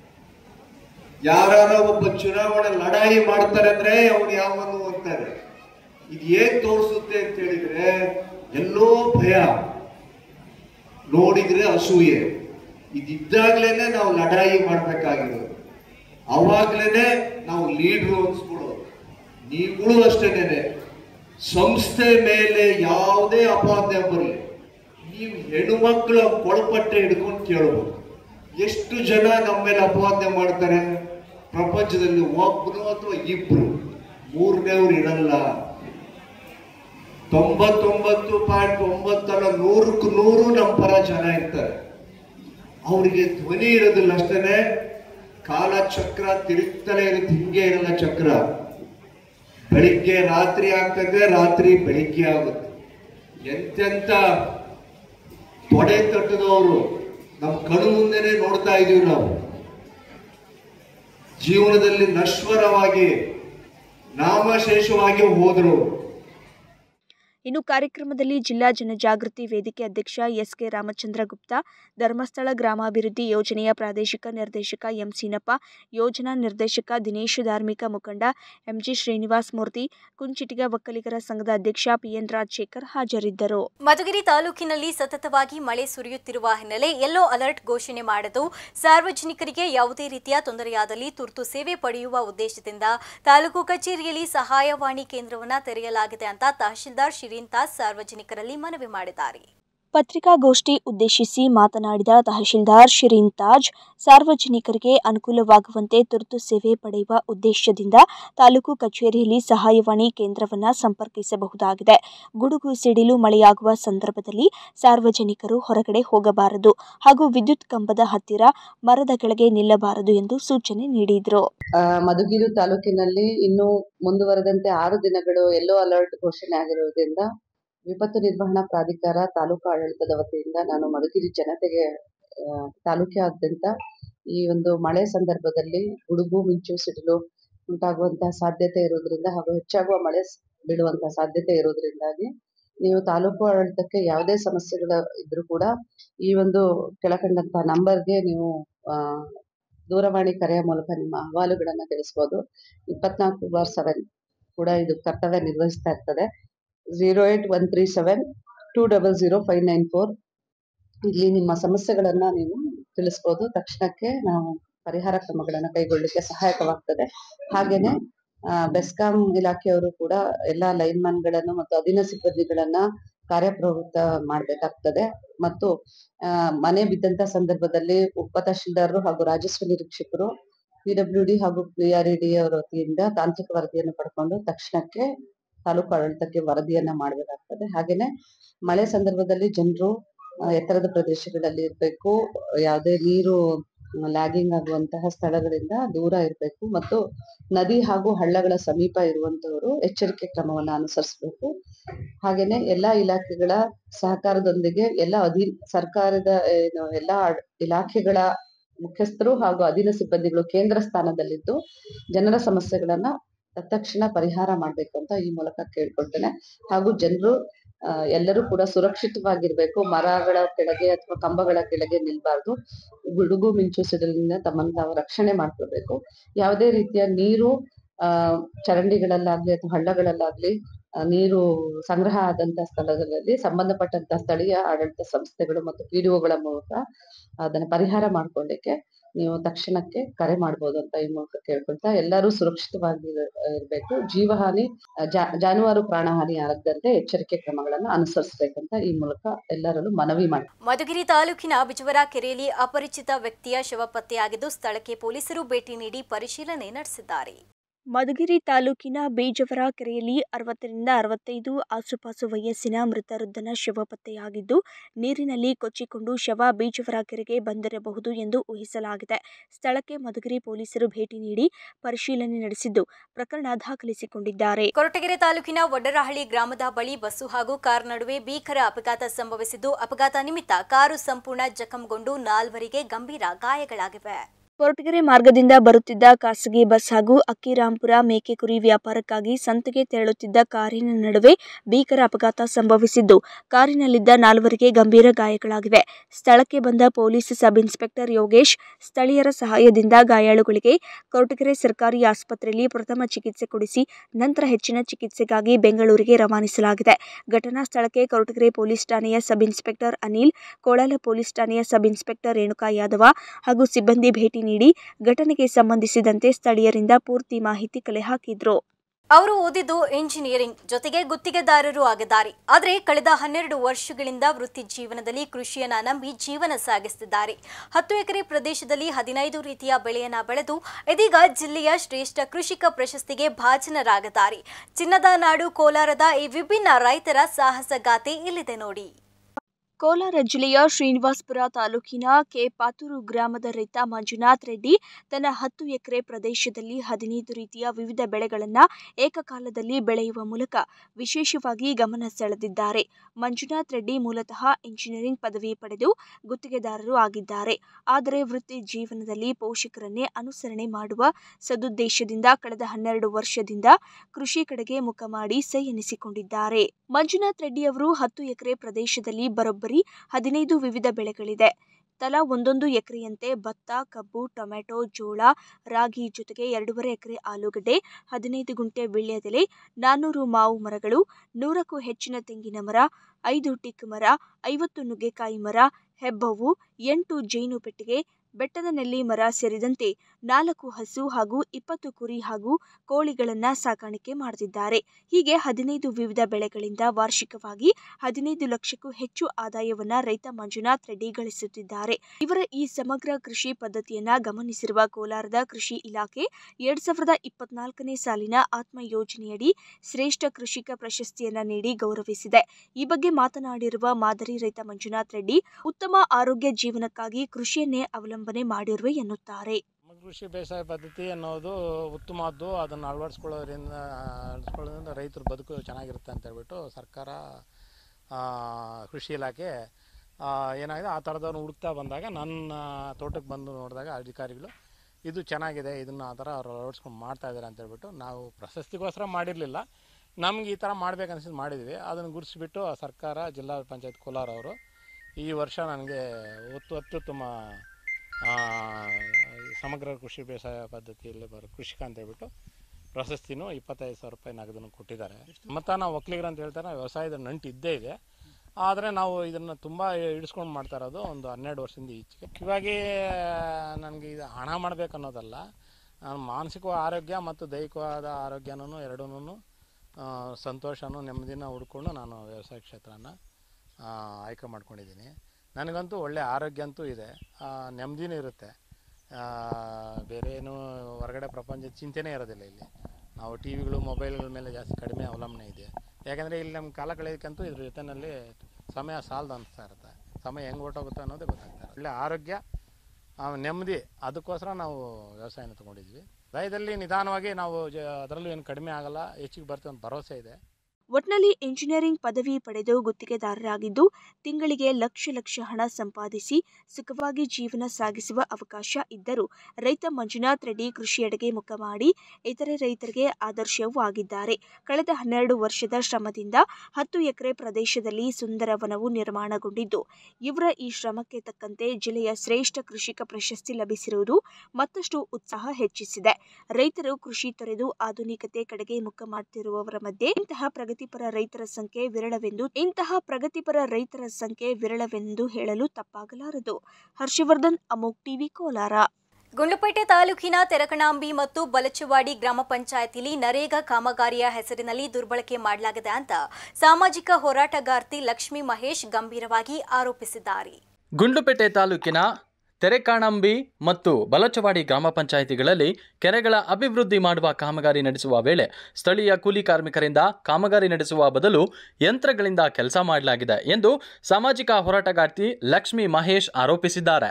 ಯಾರ ಒಬ್ಬ ಚುನಾವಣೆ ಲಡಾಯಿ ಮಾಡ್ತಾರೆ ಅಂದ್ರೆ ಅವ್ರು ಯಾವನು ಅಂತಾರೆ. ಇದು ಏನ್ ತೋರಿಸುತ್ತೆ ಅಂತ ಹೇಳಿದ್ರೆ ಎಲ್ಲೋ ಭಯ, ನೋಡಿದ್ರೆ ಅಸೂಯೆ. ಇದಿದ್ದಾಗ್ಲೇನೆ ನಾವು ಲಡಾಯಿ ಮಾಡ್ಬೇಕಾಗಿರೋದು, ಅವಾಗ್ಲೇನೆ ನಾವು ಲೀಡ್ರು ಅನ್ಸ್ಕೊಳ್ಳೋದು. ನೀವುಗಳು ಅಷ್ಟೇನೆ, ಸಂಸ್ಥೆ ಮೇಲೆ ಯಾವುದೇ ಅಪಾದನೆ ಬರಲಿ, ನೀವು ಹೆಣ್ಣುಮಕ್ಕಳ ಕೊಳಪಟ್ಟೆ ಹಿಡ್ಕೊಂಡು ಕೇಳಬಹುದು. ಎಷ್ಟು ಜನ ನಮ್ಮ ಮೇಲೆ ಅಪವಾದನೆ ಮಾಡ್ತಾರೆ ಪ್ರಪಂಚದಲ್ಲಿ? ಒಬ್ರು ಅಥವಾ ಇಬ್ರು, ಮೂರನೇವ್ರು ಇರಲ್ಲ. ತೊಂಬತ್ತೊಂಬತ್ತು ಪಾಯಿಂಟ್ ಒಂಬತ್ತಲ್ಲ ನೂರಕ್ಕೂ ನೂರು ನಮ್ಮ ಪರ ಜನ ಇರ್ತಾರೆ. ಅವರಿಗೆ ಧ್ವನಿ ಇರೋದಿಲ್ಲ ಅಷ್ಟೇನೆ. ಕಾಲ ಚಕ್ರ ತಿರುಗ್ತಲೇ ಇರುತ್ತೆ, ಹಿಂಗೆ ಇರಲ್ಲ ಚಕ್ರ. ಬೆಳಿಗ್ಗೆ ರಾತ್ರಿ ಆಗ್ತದೆ, ರಾತ್ರಿ ಬೆಳಿಗ್ಗೆ ಆಗುತ್ತೆ. ಎಂತೆಂತ ತೊಡೆ ತಟ್ಟದವರು ನಮ್ಮ ಕಣ್ಣು ಮುಂದೆನೆ ನೋಡ್ತಾ ಇದೀವಿ ನಾವು. ಜೀವನದಲ್ಲಿ ನಶ್ವರವಾಗಿ ನಾಮಶೇಷವಾಗಿ ಹೋದ್ರು. ಇನ್ನು ಕಾರ್ಯಕ್ರಮದಲ್ಲಿ ಜಿಲ್ಲಾ ಜನಜಾಗೃತಿ ವೇದಿಕೆ ಅಧ್ಯಕ್ಷ ಎಸ್ ಕೆ ರಾಮಚಂದ್ರ ಗುಪ್ತಾ, ಧರ್ಮಸ್ಥಳ ಗ್ರಾಮಾಭಿವೃದ್ಧಿ ಯೋಜನೆಯ ಪ್ರಾದೇಶಿಕ ನಿರ್ದೇಶಕ ಎಂ ಸೀನಪ್ಪ, ಯೋಜನಾ ನಿರ್ದೇಶಕ ದಿನೇಶ್, ಧಾರ್ಮಿಕ ಮುಖಂಡ ಎಂಜಿ ಶ್ರೀನಿವಾಸ್ ಮೂರ್ತಿ, ಕುಂಚಿಟಿಗ ಒಕ್ಕಲಿಗರ ಸಂಘದ ಅಧ್ಯಕ್ಷ ಪಿಎನ್ ರಾಜಶೇಖರ್ ಹಾಜರಿದ್ದರು. ಮಧುಗಿರಿ ತಾಲೂಕಿನಲ್ಲಿ ಸತತವಾಗಿ ಮಳೆ ಸುರಿಯುತ್ತಿರುವ ಹಿನ್ನೆಲೆ ಯೆಲ್ಲೋ ಅಲರ್ಟ್ ಘೋಷಣೆ ಮಾಡಿದ್ದು, ಸಾರ್ವಜನಿಕರಿಗೆ ಯಾವುದೇ ರೀತಿಯ ತೊಂದರೆಯಾದಲ್ಲಿ ತುರ್ತು ಸೇವೆ ಪಡೆಯುವ ಉದ್ದೇಶದಿಂದ ತಾಲೂಕು ಕಚೇರಿಯಲ್ಲಿ ಸಹಾಯವಾಣಿ ಕೇಂದ್ರವನ್ನು ತೆರೆಯಲಾಗಿದೆ ಅಂತ ತಹಶೀಲ್ದಾರ್ ಶಿರೀನ್ತಾಜ್ ಸಾರ್ವಜನಿಕರಲ್ಲಿ ಮನವಿ ಮಾಡಿದ್ದಾರೆ. ಪತ್ರಿಕಾಗೋಷ್ಠಿ ಉದ್ದೇಶಿಸಿ ಮಾತನಾಡಿದ ತಹಶೀಲ್ದಾರ್ ಶಿರೀನ್ತಾಜ್, ಸಾರ್ವಜನಿಕರಿಗೆ ಅನುಕೂಲವಾಗುವಂತೆ ತುರ್ತು ಸೇವೆ ಪಡೆಯುವ ಉದ್ದೇಶದಿಂದ ತಾಲೂಕು ಕಚೇರಿಯಲ್ಲಿ ಸಹಾಯವಾಣಿ ಕೇಂದ್ರವನ್ನು ಸಂಪರ್ಕಿಸಬಹುದಾಗಿದೆ. ಗುಡುಗು ಸಿಡಿಲು ಮಳೆಯಾಗುವ ಸಂದರ್ಭದಲ್ಲಿ ಸಾರ್ವಜನಿಕರು ಹೊರಗಡೆ ಹೋಗಬಾರದು ಹಾಗೂ ವಿದ್ಯುತ್ ಕಂಬದ ಹತ್ತಿರ ಮರದ ಕೆಳಗೆ ನಿಲ್ಲಬಾರದು ಎಂದು ಸೂಚನೆ ನೀಡಿದರು. ಮಧುಗಿರಿ ತಾಲೂಕಿನಲ್ಲಿ ಇನ್ನು ಮುಂದುವರೆದಂತೆ ಆರು ದಿನಗಳು ಯೆಲ್ಲೋ ಅಲರ್ಟ್ ಘೋಷಣೆ ಆಗಿರುವುದರಿಂದ ವಿಪತ್ತು ನಿರ್ವಹಣಾ ಪ್ರಾಧಿಕಾರ ತಾಲೂಕು ಆಡಳಿತದ ವತಿಯಿಂದ ನಾನು ಮಧುಗಿರಿ ಜನತೆಗೆ ತಾಲೂಕಾದ್ಯಂತ ಈ ಒಂದು ಮಳೆ ಸಂದರ್ಭದಲ್ಲಿ ಗುಡುಗು ಮಿಂಚು ಸಿಡಿಲು ಉಂಟಾಗುವಂತಹ ಸಾಧ್ಯತೆ ಇರೋದ್ರಿಂದ ಹಾಗೂ ಹೆಚ್ಚಾಗುವ ಮಳೆ ಬೀಳುವಂತಹ ಸಾಧ್ಯತೆ ಇರೋದ್ರಿಂದಾಗಿ ನೀವು ತಾಲೂಕು ಆಡಳಿತಕ್ಕೆ ಯಾವುದೇ ಸಮಸ್ಯೆಗಳ ಇದ್ರೂ ಕೂಡ ಈ ಒಂದು ಕೆಳಕಂಡಂತಹ ನಂಬರ್ಗೆ ನೀವು ದೂರವಾಣಿ ಕರೆಯ ಮೂಲಕ ನಿಮ್ಮ ಅಹವಾಲುಗಳನ್ನು ತಿಳಿಸಬಹುದು. ಇಪ್ಪತ್ನಾಲ್ಕು ಬಾರ್ ಸೆವೆನ್ ಕೂಡ ಇದು ಕರ್ತವ್ಯ ನಿರ್ವಹಿಸ್ತಾ ಇರ್ತದೆ. Zero eight one three seven two double zero five nine four ಇಲ್ಲಿ ನಿಮ್ಮ ಸಮಸ್ಯೆಗಳನ್ನ ನೀವು ತಿಳಿಸ್ಬೋದು. ತಕ್ಷಣಕ್ಕೆ ನಾವು ಪರಿಹಾರ ಕ್ರಮಗಳನ್ನು ಕೈಗೊಳ್ಳಲಿಕ್ಕೆ ಸಹಾಯಕವಾಗ್ತದೆ. ಹಾಗೇನೆ ಬೆಸ್ಕಾಂ ಇಲಾಖೆಯವರು ಕೂಡ ಎಲ್ಲಾ ಲೈನ್ಮನ್ಗಳನ್ನು ಮತ್ತು ಅಧೀನ ಸಿಬ್ಬಂದಿಗಳನ್ನ ಕಾರ್ಯಪ್ರವೃತ್ತ ಮಾಡಬೇಕಾಗ್ತದೆ. ಮತ್ತು ಮನೆ ಬಿದ್ದಂತ ಸಂದರ್ಭದಲ್ಲಿ ಉಪ ತಹಶೀಲ್ದಾರರು ಹಾಗೂ ರಾಜಸ್ವ ನಿರೀಕ್ಷಕರು ಪಿಡಬ್ಲ್ಯೂ ಡಿ ಹಾಗೂ ಪಿ ಆರ್ ಇ ಡಿ ಅವರ ವತಿಯಿಂದ ತಾಂತ್ರಿಕ ವರದಿಯನ್ನು ಪಡ್ಕೊಂಡು ತಕ್ಷಣಕ್ಕೆ ತಾಲೂಕು ಆಡಳಿತಕ್ಕೆ ವರದಿಯನ್ನ ಮಾಡಬೇಕಾಗ್ತದೆ. ಹಾಗೇನೆ ಮಳೆ ಸಂದರ್ಭದಲ್ಲಿ ಜನರು ಎತ್ತರದ ಪ್ರದೇಶಗಳಲ್ಲಿ ಇರಬೇಕು, ಯಾವುದೇ ನೀರು ಲ್ಯಾಗಿಂಗ್ ಆಗುವಂತಹ ಸ್ಥಳಗಳಿಂದ ದೂರ ಇರಬೇಕು ಮತ್ತು ನದಿ ಹಾಗೂ ಹಳ್ಳಗಳ ಸಮೀಪ ಇರುವಂತವರು ಎಚ್ಚರಿಕೆ ಕ್ರಮವನ್ನು ಅನುಸರಿಸಬೇಕು. ಹಾಗೇನೆ ಎಲ್ಲಾ ಇಲಾಖೆಗಳ ಸಹಕಾರದೊಂದಿಗೆ ಎಲ್ಲ ಅಧೀನ ಸರ್ಕಾರದ ಏನು ಎಲ್ಲಾ ಇಲಾಖೆಗಳ ಮುಖ್ಯಸ್ಥರು ಹಾಗೂ ಅಧೀನ ಸಿಬ್ಬಂದಿಗಳು ಕೇಂದ್ರ ಸ್ಥಾನದಲ್ಲಿದ್ದು ಜನರ ಸಮಸ್ಯೆಗಳನ್ನ ತತ್ಕ್ಷಣ ಪರಿಹಾರ ಮಾಡ್ಬೇಕು ಅಂತ ಈ ಮೂಲಕ ಕೇಳ್ಕೊಳ್ತೇನೆ. ಹಾಗೂ ಜನರು ಎಲ್ಲರೂ ಕೂಡ ಸುರಕ್ಷಿತವಾಗಿರ್ಬೇಕು, ಮರಗಳ ಕೆಳಗೆ ಅಥವಾ ಕಂಬಗಳ ಕೆಳಗೆ ನಿಲ್ಬಾರ್ದು, ಗುಡುಗು ಮಿಂಚು ಸಿಡಿಲಿನಿಂದ ತಮ್ಮನ್ನು ತಾವು ರಕ್ಷಣೆ ಮಾಡ್ಕೊಳ್ಬೇಕು. ಯಾವುದೇ ರೀತಿಯ ನೀರು ಆ ಚರಂಡಿಗಳಲ್ಲಾಗ್ಲಿ ಅಥವಾ ಹಳ್ಳಗಳಲ್ಲಾಗ್ಲಿ ನೀರು ಸಂಗ್ರಹ ಆದಂತಹ ಸ್ಥಳಗಳಲ್ಲಿ ಸಂಬಂಧಪಟ್ಟಂತಹ ಸ್ಥಳೀಯ ಆಡಳಿತ ಸಂಸ್ಥೆಗಳು ಮತ್ತು ಪಿ ಡಿ ಒಗಳ ಮೂಲಕ ಅದನ್ನ ಪರಿಹಾರ ಮಾಡ್ಕೊಳ್ಳಿಕ್ಕೆ ನೀವು ತಕ್ಷಣಕ್ಕೆ ಕರೆ ಮಾಡ್ಬೋದು ಅಂತ ಈ ಮೂಲಕ ಕೇಳ್ಕೊಳ್ತಾ ಎಲ್ಲರೂ ಸುರಕ್ಷಿತವಾಗಿ ಇರಬೇಕು. ಜೀವಹಾನಿ ಜಾನುವಾರು ಪ್ರಾಣಹಾನಿ ಆಗದಂತೆ ಎಚ್ಚರಿಕೆ ಕ್ರಮಗಳನ್ನು ಅನುಸರಿಸಬೇಕಂತ ಈ ಮೂಲಕ ಎಲ್ಲರಲ್ಲೂ ಮನವಿ ಮಾಡಿ. ಮಧುಗಿರಿ ತಾಲೂಕಿನ ಬಿಜವರ ಕೆರೆಯಲ್ಲಿ ಅಪರಿಚಿತ ವ್ಯಕ್ತಿಯ ಶವ ಪತ್ತೆಯಾಗಿದ್ದು ಸ್ಥಳಕ್ಕೆ ಪೊಲೀಸರು ಭೇಟಿ ನೀಡಿ ಪರಿಶೀಲನೆ ನಡೆಸಿದ್ದಾರೆ. ಮಧುಗಿರಿ ತಾಲೂಕಿನ ಬೇಜವರ ಕೆರೆಯಲ್ಲಿ ಅರವತ್ತರಿಂದ ಅರವತ್ತೈದು ಆಸುಪಾಸು ವಯಸ್ಸಿನ ಮೃತ ವೃದ್ಧನ ಶವ ಪತ್ತೆಯಾಗಿದ್ದು ನೀರಿನಲ್ಲಿ ಕೊಚ್ಚಿಕೊಂಡು ಶವ ಬೇಜವರ ಕೆರೆಗೆ ಬಂದಿರಬಹುದು ಎಂದು ಊಹಿಸಲಾಗಿದೆ. ಸ್ಥಳಕ್ಕೆ ಮಧುಗಿರಿ ಪೊಲೀಸರು ಭೇಟಿ ನೀಡಿ ಪರಿಶೀಲನೆ ನಡೆಸಿದ್ದು ಪ್ರಕರಣ ದಾಖಲಿಸಿಕೊಂಡಿದ್ದಾರೆ. ಕೊರಟಗೆರೆ ತಾಲೂಕಿನ ವಡ್ಡರಹಳ್ಳಿ ಗ್ರಾಮದ ಬಳಿ ಬಸ್ಸು ಹಾಗೂ ಕಾರ್ ನಡುವೆ ಭೀಕರ ಅಪಘಾತ ಸಂಭವಿಸಿದ್ದು ಅಪಘಾತ ನಿಮಿತ್ತ ಕಾರು ಸಂಪೂರ್ಣ ಜಖಂಗೊಂಡು ನಾಲ್ವರಿಗೆ ಗಂಭೀರ ಗಾಯಗಳಾಗಿವೆ. ಕೊರಟಗೆರೆ ಮಾರ್ಗದಿಂದ ಬರುತ್ತಿದ್ದ ಖಾಸಗಿ ಬಸ್ ಹಾಗೂ ಅಕ್ಕಿರಾಂಪುರ ಮೇಕೆ ಕುರಿ ವ್ಯಾಪಾರಕ್ಕಾಗಿ ಸಂತೆಗೆ ತೆರಳುತ್ತಿದ್ದ ಕಾರಿನ ನಡುವೆ ಭೀಕರ ಅಪಘಾತ ಸಂಭವಿಸಿದ್ದು, ಕಾರಿನಲ್ಲಿದ್ದ ನಾಲ್ವರಿಗೆ ಗಂಭೀರ ಗಾಯಗಳಾಗಿವೆ. ಸ್ಥಳಕ್ಕೆ ಬಂದ ಪೊಲೀಸ್ ಸಬ್ ಇನ್ಸ್ಪೆಕ್ಟರ್ ಯೋಗೇಶ್ ಸ್ಥಳೀಯರ ಸಹಾಯದಿಂದ ಗಾಯಾಳುಗಳಿಗೆ ಕೊರಟಗೆರೆ ಸರ್ಕಾರಿ ಆಸ್ಪತ್ರೆಯಲ್ಲಿ ಪ್ರಥಮ ಚಿಕಿತ್ಸೆ ಕೊಡಿಸಿ ನಂತರ ಹೆಚ್ಚಿನ ಚಿಕಿತ್ಸೆಗಾಗಿ ಬೆಂಗಳೂರಿಗೆ ರವಾನಿಸಲಾಗಿದೆ. ಘಟನಾ ಸ್ಥಳಕ್ಕೆ ಕೊರಟಗೆರೆ ಪೊಲೀಸ್ ಠಾಣೆಯ sub inspector Anil, Kolala police ಠಾಣೆಯ ಸಬ್ ಇನ್ಸ್ಪೆಕ್ಟರ್ ರೇಣುಕಾ ಯಾದವ ಹಾಗೂ ಸಿಬ್ಬಂದಿ ಭೇಟಿ ನೀಡಿ ಘಟನೆಗೆ ಸಂಬಂಧಿಸಿದಂತೆ ಸ್ಥಳೀಯರಿಂದ ಪೂರ್ತಿ ಮಾಹಿತಿ ಕಲೆ ಹಾಕಿದ್ರು. ಅವರು ಓದಿದ್ದು ಇಂಜಿನಿಯರಿಂಗ್, ಜೊತೆಗೆ ಗುತ್ತಿಗೆದಾರರು ಆಗಿದ್ದಾರೆ. ಆದರೆ ಕಳೆದ ಹನ್ನೆರಡು ವರ್ಷಗಳಿಂದ ವೃತ್ತಿ ಜೀವನದಲ್ಲಿ ಕೃಷಿಯನ್ನ ನಂಬಿ ಜೀವನ ಸಾಗಿಸುತ್ತಿದ್ದಾರೆ. ಹತ್ತು ಎಕರೆ ಪ್ರದೇಶದಲ್ಲಿ ಹದಿನೈದು ರೀತಿಯ ಬೆಳೆಯನ್ನ ಬೆಳೆದು ಇದೀಗ ಜಿಲ್ಲೆಯ ಶ್ರೇಷ್ಠ ಕೃಷಿಕ ಪ್ರಶಸ್ತಿಗೆ ಭಾಜನರಾಗಿದ್ದಾರೆ. ಚಿನ್ನದ ನಾಡು ಕೋಲಾರದ ಈ ವಿಭಿನ್ನ ರೈತರ ಸಾಹಸಗಾಥೆ ಇಲ್ಲಿದೆ ನೋಡಿ. ಕೋಲಾರ ಜಿಲ್ಲೆಯ ಶ್ರೀನಿವಾಸಪುರ ತಾಲೂಕಿನ ಕೆ ಪಾತೂರು ಗ್ರಾಮದ ರೈತ ಮಂಜುನಾಥ್ ರೆಡ್ಡಿ ತನ್ನ ಹತ್ತು ಎಕರೆ ಪ್ರದೇಶದಲ್ಲಿ ಹದಿನೈದು ರೀತಿಯ ವಿವಿಧ ಬೆಳೆಗಳನ್ನು ಏಕಕಾಲದಲ್ಲಿ ಬೆಳೆಯುವ ಮೂಲಕ ವಿಶೇಷವಾಗಿ ಗಮನ ಸೆಳೆದಿದ್ದಾರೆ. ಮಂಜುನಾಥ್ ರೆಡ್ಡಿ ಮೂಲತಃ ಇಂಜಿನಿಯರಿಂಗ್ ಪದವಿ ಪಡೆದು ಗುತ್ತಿಗೆದಾರರು ಆಗಿದ್ದಾರೆ. ಆದರೆ ವೃತ್ತಿ ಜೀವನದಲ್ಲಿ ಪೋಷಕರನ್ನೇ ಅನುಸರಣೆ ಮಾಡುವ ಸದುದ್ದೇಶದಿಂದ ಕಳೆದ ಹನ್ನೆರಡು ವರ್ಷದಿಂದ ಕೃಷಿ ಕಡೆಗೆ ಮುಖ ಮಾಡಿ ಸೈ ಎನಿಸಿಕೊಂಡಿದ್ದಾರೆ. ಮಂಜುನಾಥ್ ರೆಡ್ಡಿ ಅವರು ಹತ್ತು ಎಕರೆ ಪ್ರದೇಶದಲ್ಲಿ ಬರೋಬ್ಬರಿ ಹದಿನೈದು ವಿವಿಧ ಬೆಳೆಗಳಿದೆ. ತಲಾ ಒಂದೊಂದು ಎಕರೆಯಂತೆ ಭತ್ತ, ಕಬ್ಬು, ಟೊಮೆಟೊ, ಜೋಳ, ರಾಗಿ ಜೊತೆಗೆ ಎರಡೂವರೆ ಎಕರೆ ಆಲೂಗಡ್ಡೆ, ಹದಿನೈದು ಗುಂಟೆ ವೀಳ್ಯದೆಲೆ, ನಾನ್ನೂರು ಮಾವು ಮರಗಳು, ನೂರಕ್ಕೂ ಹೆಚ್ಚಿನ ತೆಂಗಿನ ಮರ, ಐದು ಟಿಕ್ ಮರ, ಐವತ್ತು ನುಗ್ಗೆಕಾಯಿ ಮರ, ಹೆಬ್ಬವು, ಎಂಟು ಜೇನು ಪೆಟ್ಟಿಗೆ, ಬೆಟ್ಟದ ನೆಲ್ಲಿ ಮರ ಸೇರಿದಂತೆ ನಾಲ್ಕು ಹಸು ಹಾಗೂ ಇಪ್ಪತ್ತು ಕುರಿ ಹಾಗೂ ಕೋಳಿಗಳನ್ನು ಸಾಕಾಣಿಕೆ ಮಾಡುತ್ತಿದ್ದಾರೆ. ಹೀಗೆ ಹದಿನೈದು ವಿವಿಧ ಬೆಳೆಗಳಿಂದ ವಾರ್ಷಿಕವಾಗಿ ಹದಿನೈದು ಲಕ್ಷಕ್ಕೂ ಹೆಚ್ಚು ಆದಾಯವನ್ನ ರೈತ ಮಂಜುನಾಥ್ ರೆಡ್ಡಿ ಗಳಿಸುತ್ತಿದ್ದಾರೆ. ಇವರ ಈ ಸಮಗ್ರ ಕೃಷಿ ಪದ್ಧತಿಯನ್ನ ಗಮನಿಸಿರುವ ಕೋಲಾರದ ಕೃಷಿ ಇಲಾಖೆ ಎರಡ್ ಸಾವಿರದ ಇಪ್ಪತ್ನಾಲ್ಕನೇ ಸಾಲಿನ ಆತ್ಮ ಯೋಜನೆಯಡಿ ಶ್ರೇಷ್ಠ ಕೃಷಿಕ ಪ್ರಶಸ್ತಿಯನ್ನ ನೀಡಿ ಗೌರವಿಸಿದೆ. ಈ ಬಗ್ಗೆ ಮಾತನಾಡಿರುವ ಮಾದರಿ ರೈತ ಮಂಜುನಾಥ್ ರೆಡ್ಡಿ ಉತ್ತಮ ಆರೋಗ್ಯ ಜೀವನಕ್ಕಾಗಿ ಕೃಷಿಯನ್ನೇ ಅವಲಂಬನೆ ಮಾಡಿರುವೆ ಎನ್ನುತ್ತಾರೆ. ಕೃಷಿ ಬೇಸಾಯ ಪದ್ಧತಿ ಅನ್ನೋದು ಉತ್ತಮವಾದ್ದು. ಅದನ್ನು ಅಳವಡಿಸ್ಕೊಳ್ಳೋದ್ರಿಂದ ಅಳವಡಿಸ್ಕೊಳ್ಳೋದ್ರಿಂದ ರೈತರ ಬದುಕು ಚೆನ್ನಾಗಿರುತ್ತೆ ಅಂತ ಹೇಳ್ಬಿಟ್ಟು ಸರ್ಕಾರ, ಕೃಷಿ ಇಲಾಖೆ ಏನಾಗಿದೆ ಆ ಥರದವ್ರನ್ನ ಹುಡುಕ್ತಾ ಬಂದಾಗ ನನ್ನ ತೋಟಕ್ಕೆ ಬಂದು ನೋಡಿದಾಗ ಅಧಿಕಾರಿಗಳು ಇದು ಚೆನ್ನಾಗಿದೆ, ಇದನ್ನು ಆ ಥರ ಅವ್ರು ಅಳವಡಿಸ್ಕೊಂಡು ಮಾಡ್ತಾ ಇದ್ದಾರೆ ಅಂತ ಹೇಳ್ಬಿಟ್ಟು, ನಾವು ಪ್ರಶಸ್ತಿಗೋಸ್ಕರ ಮಾಡಿರಲಿಲ್ಲ, ನಮ್ಗೆ ಈ ಥರ ಮಾಡ್ಬೇಕನ್ಸಿದ್ದು ಮಾಡಿದ್ವಿ. ಅದನ್ನು ಗುರುತಿಸ್ಬಿಟ್ಟು ಸರ್ಕಾರ, ಜಿಲ್ಲಾ ಪಂಚಾಯತ್ ಕೋಲಾರ ಅವರು ಈ ವರ್ಷ ನನಗೆ ಒತ್ತು ಅತ್ಯುತ್ತಮ ಸಮಗ್ರ ಕೃಷಿ ಬೇಸಾಯ ಪದ್ಧತಿಯಲ್ಲಿ ಬರೋ ಕೃಷಿಕ ಅಂತ ಹೇಳ್ಬಿಟ್ಟು ಪ್ರಶಸ್ತಿನೂ ಇಪ್ಪತ್ತೈದು ಸಾವಿರ ರೂಪಾಯಿ ನಗದನ್ನು ಕೊಟ್ಟಿದ್ದಾರೆ. ಮತ್ತು ನಾವು ಒಕ್ಕಲಿಗರು ಅಂತ ಹೇಳ್ತಾರೆ, ವ್ಯವಸಾಯದ ನಂಟು ಇದ್ದೇ ಇದೆ. ಆದರೆ ನಾವು ಇದನ್ನು ತುಂಬ ಹಿಡಿಸ್ಕೊಂಡು ಮಾಡ್ತಾ ಇರೋದು ಒಂದು ಹನ್ನೆರಡು ವರ್ಷದಿಂದ ಈಚೆಗೆ. ಮುಖ್ಯವಾಗಿ ನನಗೆ ಇದು ಹಣ ಮಾಡಬೇಕು ಅನ್ನೋದಲ್ಲ, ನಾನು ಮಾನಸಿಕ ಆರೋಗ್ಯ ಮತ್ತು ದೈಹಿಕವಾದ ಆರೋಗ್ಯನೂ ಎರಡೂ ಸಂತೋಷನೂ ನೆಮ್ಮದಿನ ಹುಡ್ಕೊಂಡು ನಾನು ವ್ಯವಸಾಯ ಕ್ಷೇತ್ರನ ಆಯ್ಕೆ ಮಾಡ್ಕೊಂಡಿದ್ದೀನಿ. ನನಗಂತೂ ಒಳ್ಳೆಯ ಆರೋಗ್ಯ ಅಂತೂ ಇದೆ, ನೆಮ್ಮದಿನೂ ಇರುತ್ತೆ. ಬೇರೆ ಏನು ಹೊರಗಡೆ ಪ್ರಪಂಚದ ಚಿಂತೆನೇ ಇರೋದಿಲ್ಲ. ಇಲ್ಲಿ ನಾವು ಟಿ ವಿಗಳು ಮೊಬೈಲ್ಗಳ ಮೇಲೆ ಜಾಸ್ತಿ ಕಡಿಮೆ ಅವಲಂಬನೆ ಇದೆ. ಯಾಕಂದರೆ ಇಲ್ಲಿ ನಮ್ಮ ಕಾಲ ಕಳೆಯೋದಕ್ಕಂತೂ ಇದ್ರ ಜೊತೆಯಲ್ಲಿ ಸಮಯ ಸಾಲದು ಅನಿಸ್ತಾ ಇರುತ್ತೆ. ಸಮಯ ಹೆಂಗೆ ಹೊರಟೋಗುತ್ತೆ ಅನ್ನೋದೇ ಗೊತ್ತಾಗ್ತಾ ಇರುತ್ತೆ. ಒಳ್ಳೆ ಆರೋಗ್ಯ, ನೆಮ್ಮದಿ, ಅದಕ್ಕೋಸ್ಕರ ನಾವು ವ್ಯವಸಾಯನ ತೊಗೊಂಡಿದ್ವಿ. ರೈತರಲ್ಲಿ ನಿಧಾನವಾಗಿ ನಾವು ಜ ಅದರಲ್ಲೂ ಏನು ಕಡಿಮೆ ಆಗಲ್ಲ, ಹೆಚ್ಚಿಗೆ ಬರ್ತದೆ ಅಂತ ಭರವಸೆ ಇದೆ. ಒಟ್ನಲ್ಲಿ ಇಂಜಿನಿಯರಿಂಗ್ ಪದವಿ ಪಡೆದು ಗುತ್ತಿಗೆದಾರರಾಗಿದ್ದು ತಿಂಗಳಿಗೆ ಲಕ್ಷ ಲಕ್ಷ ಹಣ ಸಂಪಾದಿಸಿ ಸುಖವಾಗಿ ಜೀವನ ಸಾಗಿಸುವ ಅವಕಾಶ ಇದ್ದರೂ ರೈತ ಮಂಜುನಾಥ್ ರೆಡ್ಡಿ ಕೃಷಿಯೆಡೆಗೆ ಮುಖ ಮಾಡಿ ಇತರೆ ರೈತರಿಗೆ ಆದರ್ಶವೂ ಆಗಿದ್ದಾರೆ. ಕಳೆದ ಹನ್ನೆರಡು ವರ್ಷದ ಶ್ರಮದಿಂದ ಹತ್ತು ಎಕರೆ ಪ್ರದೇಶದಲ್ಲಿ ಸುಂದರ ವನವು ನಿರ್ಮಾಣಗೊಂಡಿದ್ದು ಇವರ ಈ ಶ್ರಮಕ್ಕೆ ತಕ್ಕಂತೆ ಜಿಲ್ಲೆಯ ಶ್ರೇಷ್ಠ ಕೃಷಿಕ ಪ್ರಶಸ್ತಿ ಲಭಿಸಿರುವುದು ಮತ್ತಷ್ಟು ಉತ್ಸಾಹ ಹೆಚ್ಚಿಸಿದೆ. ರೈತರು ಕೃಷಿ ತೊರೆದು ಆಧುನಿಕತೆ ಕಡೆಗೆ ಮುಖ ಮಾಡುತ್ತಿರುವವರ ಮಧ್ಯೆ ಇಂತಹ ಪ್ರಗತಿ ಪ್ರಗತಿಪರ ರೈತರ ಸಂಖ್ಯೆ ವಿರಳವೆಂದು ಇಂತಹ ಪ್ರಗತಿಪರ ರೈತರ ಸಂಖ್ಯೆ ವಿರಳವೆಂದು ಹೇಳಲು ತಪ್ಪಾಗಲಾರದು. ಹರ್ಷವರ್ಧನ್, ಅಮೋಕ್ ಟಿವಿ, ಕೋಲಾರ. ಗುಂಡ್ಲುಪೇಟೆ ತಾಲೂಕಿನ ತೆರಕಣಾಂಬಿ ಮತ್ತು ಬಲಚವಾಡಿ ಗ್ರಾಮ ಪಂಚಾಯತಿಲಿ ನರೇಗಾ ಕಾಮಗಾರಿಯ ಹೆಸರಿನಲ್ಲಿ ದುರ್ಬಳಕೆ ಮಾಡಲಾಗಿದೆ ಅಂತ ಸಾಮಾಜಿಕ ಹೋರಾಟಗಾರ್ತಿ ಲಕ್ಷ್ಮೀ ಮಹೇಶ್ ಗಂಭೀರವಾಗಿ ಆರೋಪಿಸಿದ್ದಾರೆ. ಗುಂಡ್ಲುಪೇಟೆ ತಾಲೂಕಿನ ತೆರೆಕಾಣಂಬಿ ಮತ್ತು ಬಲಚವಾಡಿ ಗ್ರಾಮ ಪಂಚಾಯಿತಿಗಳಲ್ಲಿ ಕೆರೆಗಳ ಅಭಿವೃದ್ಧಿ ಮಾಡುವ ಕಾಮಗಾರಿ ನಡೆಸುವ ವೇಳೆ ಸ್ಥಳೀಯ ಕೂಲಿ ಕಾರ್ಮಿಕರಿಂದ ಕಾಮಗಾರಿ ನಡೆಸುವ ಬದಲು ಯಂತ್ರಗಳಿಂದ ಕೆಲಸ ಮಾಡಲಾಗಿದೆ ಎಂದು ಸಾಮಾಜಿಕ ಹೋರಾಟಗಾರ್ತಿ ಲಕ್ಷ್ಮೀ ಮಹೇಶ್ ಆರೋಪಿಸಿದ್ದಾರೆ.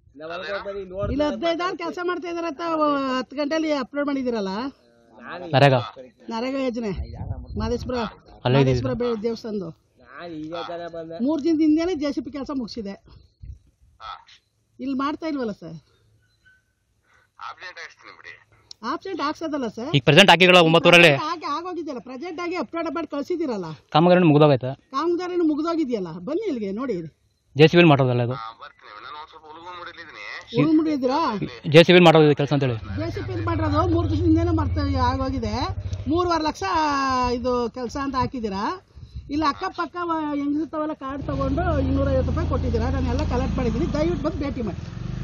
ಇಲ್ಲಿ ಹದಿನೈದು ಕೆಲಸ ಮಾಡ್ತಾ ಇದಾರೆ ಅಂತ ಹತ್ತು ಗಂಟೆಲಿ ಅಪ್ಲೋಡ್ ಮಾಡಿದಿರಲ್ಲ, ನರೇಗಾ ನರೇಗಾ ಯೋಜನೆ ಮಾದೇಶ್ವರ ಮಾದೇಶ್ವರ ದೇವಸ್ಥಾನದ್ದು ಮೂರು ದಿನದ ಹಿಂದೆನೆ ಜೆ ಸಿ ಪಿ ಕೆಲಸ ಮುಗಿಸಿದೆ. ಇಲ್ಲಿ ಮಾಡ್ತಾ ಇಲ್ವಲ್ಲ ಸರ್? ಆಬ್ಸೆಂಟ್ ಹಾಕ್ಸೋದಲ್ಲ ಸರ್, ಈಗ ಪ್ರೆಸೆಂಟ್ ಹಾಕಿಗಳ ಒಂಬತ್ತೂರಲ್ಲಿ ಹಾಗೆ ಆಗೋಗಿದೆಯಲ್ಲ, ಪ್ರೆಸೆಂಟ್ ಆಗಿ ಅಪ್ಲೋಡ್ ಮಾಡಿ ಕಳ್ಸಿದ್ದೀರಲ್ಲ, ಕಾಮಗಾರಿ ಮುಗಿದೋಗೈತೆ, ಕಾಮಗಾರಿನೂ ಮುಗಿದೋಗಿದೆಯಲ್ಲ, ಬನ್ನಿ ಇಲ್ಲಿಗೆ ನೋಡಿ. ಜೆ ಸಿ ಬಿಲ್ ಮಾಡೋದಲ್ಲ ಇದು, ಉಳು ಮುಡಿದ್ರಾ ಜೆ ಸಿ ಬಿಲ್ ಮಾಡೋದು ಕೆಲಸ ಅಂತೇಳಿ ಜೆ ಸಿ ಪಿ ಮಾಡಿರೋದು ಮೂರು ದಿವಸದಿಂದನೇ ಮಾಡ್ತಾ ಆಗೋಗಿದೆ. ಮೂರುವರೆ ಲಕ್ಷ ಇದು ಕೆಲಸ ಅಂತ ಹಾಕಿದ್ದೀರಾ. ಇಲ್ಲ ಅಕ್ಕಪಕ್ಕ ಹೆಂಗಿರ್ತಾವಲ್ಲ ಕಾರ್ಡ್ ತಗೊಂಡು ಇನ್ನೂರೈವತ್ತು ರೂಪಾಯಿ ಕೊಟ್ಟಿದ್ದೀರಾ. ನಾನು ಎಲ್ಲ ಕಲೆಕ್ಟ್ ಮಾಡಿದ್ದೀನಿ, ದಯವಿಟ್ಟು ಬಂದು ಭೇಟಿ ಮಾಡಿ.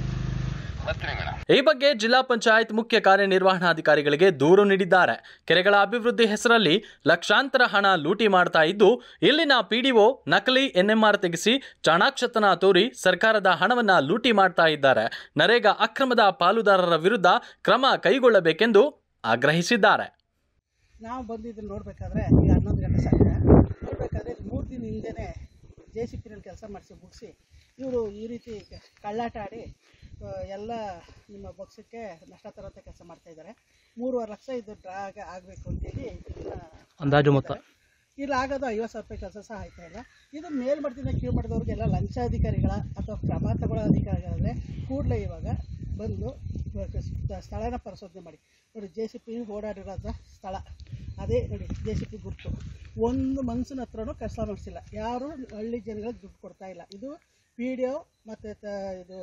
ಈ ಬಗ್ಗೆ ಜಿಲ್ಲಾ ಪಂಚಾಯತ್ ಮುಖ್ಯ ಕಾರ್ಯನಿರ್ವಹಣಾಧಿಕಾರಿಗಳಿಗೆ ದೂರು ನೀಡಿದ್ದಾರೆ. ಕೆರೆಗಳ ಅಭಿವೃದ್ಧಿ ಹೆಸರಲ್ಲಿ ಲಕ್ಷಾಂತರ ಹಣ ಲೂಟಿ ಮಾಡ್ತಾ ಇದ್ದು, ಇಲ್ಲಿನ ಪಿಡಿಒ ನಕಲಿ ಎನ್ಎಂಆರ್ ತೆಗೆಸಿ ಚಾಣಾಕ್ಷತನ ತೋರಿ ಸರ್ಕಾರದ ಹಣವನ್ನ ಲೂಟಿ ಮಾಡ್ತಾ ಇದ್ದಾರೆ. ನರೇಗಾ ಅಕ್ರಮದ ಪಾಲುದಾರರ ವಿರುದ್ಧ ಕ್ರಮ ಕೈಗೊಳ್ಳಬೇಕೆಂದು ಆಗ್ರಹಿಸಿದ್ದಾರೆ. ನಾವು ಬಂದಿದ್ದು ನೋಡ್ಬೇಕಾದ್ರೆ ಈಗ ಹನ್ನೊಂದು ಗಂಟೆ ಸಾಧ್ಯ ನೋಡ್ಬೇಕಾದ್ರೆ ಮೂರು ದಿನ ಹಿಂದೆನೇ ಜೆ ಸಿ ಪಿನಲ್ಲಿ ಕೆಲಸ ಮಾಡಿಸಿ ಮುಗಿಸಿ ಇವರು ಈ ರೀತಿ ಕಳ್ಳಾಟ ಆಡಿ ಎಲ್ಲ ನಿಮ್ಮ ಪಕ್ಷಕ್ಕೆ ನಷ್ಟ ತರೋಂಥ ಕೆಲಸ ಮಾಡ್ತಾ ಇದ್ದಾರೆ. ಮೂರುವರೆ ಲಕ್ಷ ಇದು ಡ್ರಾ ಆಗಬೇಕು ಅಂತೇಳಿ ಅಂದಾಜು ಮೊತ್ತ ಇಲ್ಲ ಆಗೋದು ಐವತ್ತು ಸಾವಿರ ರೂಪಾಯಿ ಕೆಲಸ ಸಹ ಆಯ್ತಾ ಇಲ್ಲ. ಇದು ಮೇಲ್ಮಟ್ಟದಿಂದ ಕೀಳು ಮಾಡಿದವ್ರಿಗೆಲ್ಲ ಲಂಚಾಧಿಕಾರಿಗಳ ಅಥವಾ ಕ್ರಮ ತಗೊಳ್ಳೋ ಅಧಿಕಾರಿಗಳಾದರೆ ಕೂಡಲೇ ಇವಾಗ ಬಂದು ಸ್ಥಳನ ಪರಿಶೋಧನೆ ಮಾಡಿ ನೋಡಿ. ಜೆ ಸಿ ಪಿ ಓಡಾಡಿರೋದ ಸ್ಥಳ ಅದೇ ನೋಡಿ, ಜೆ ಸಿ ಪಿ ಗುರುತು. ಒಂದು ಮನ್ಸಿನ ಹತ್ರನೂ ಕೆಲಸ ಮಾಡಿಸಿಲ್ಲ, ಯಾರು ಹಳ್ಳಿ ಜನಗಳಿಗೆ ದುಡ್ಡು ಕೊಡ್ತಾ ಇಲ್ಲ. ಇದು ಪಿ ಡಿ ಒ ಮತ್ತು ಇದು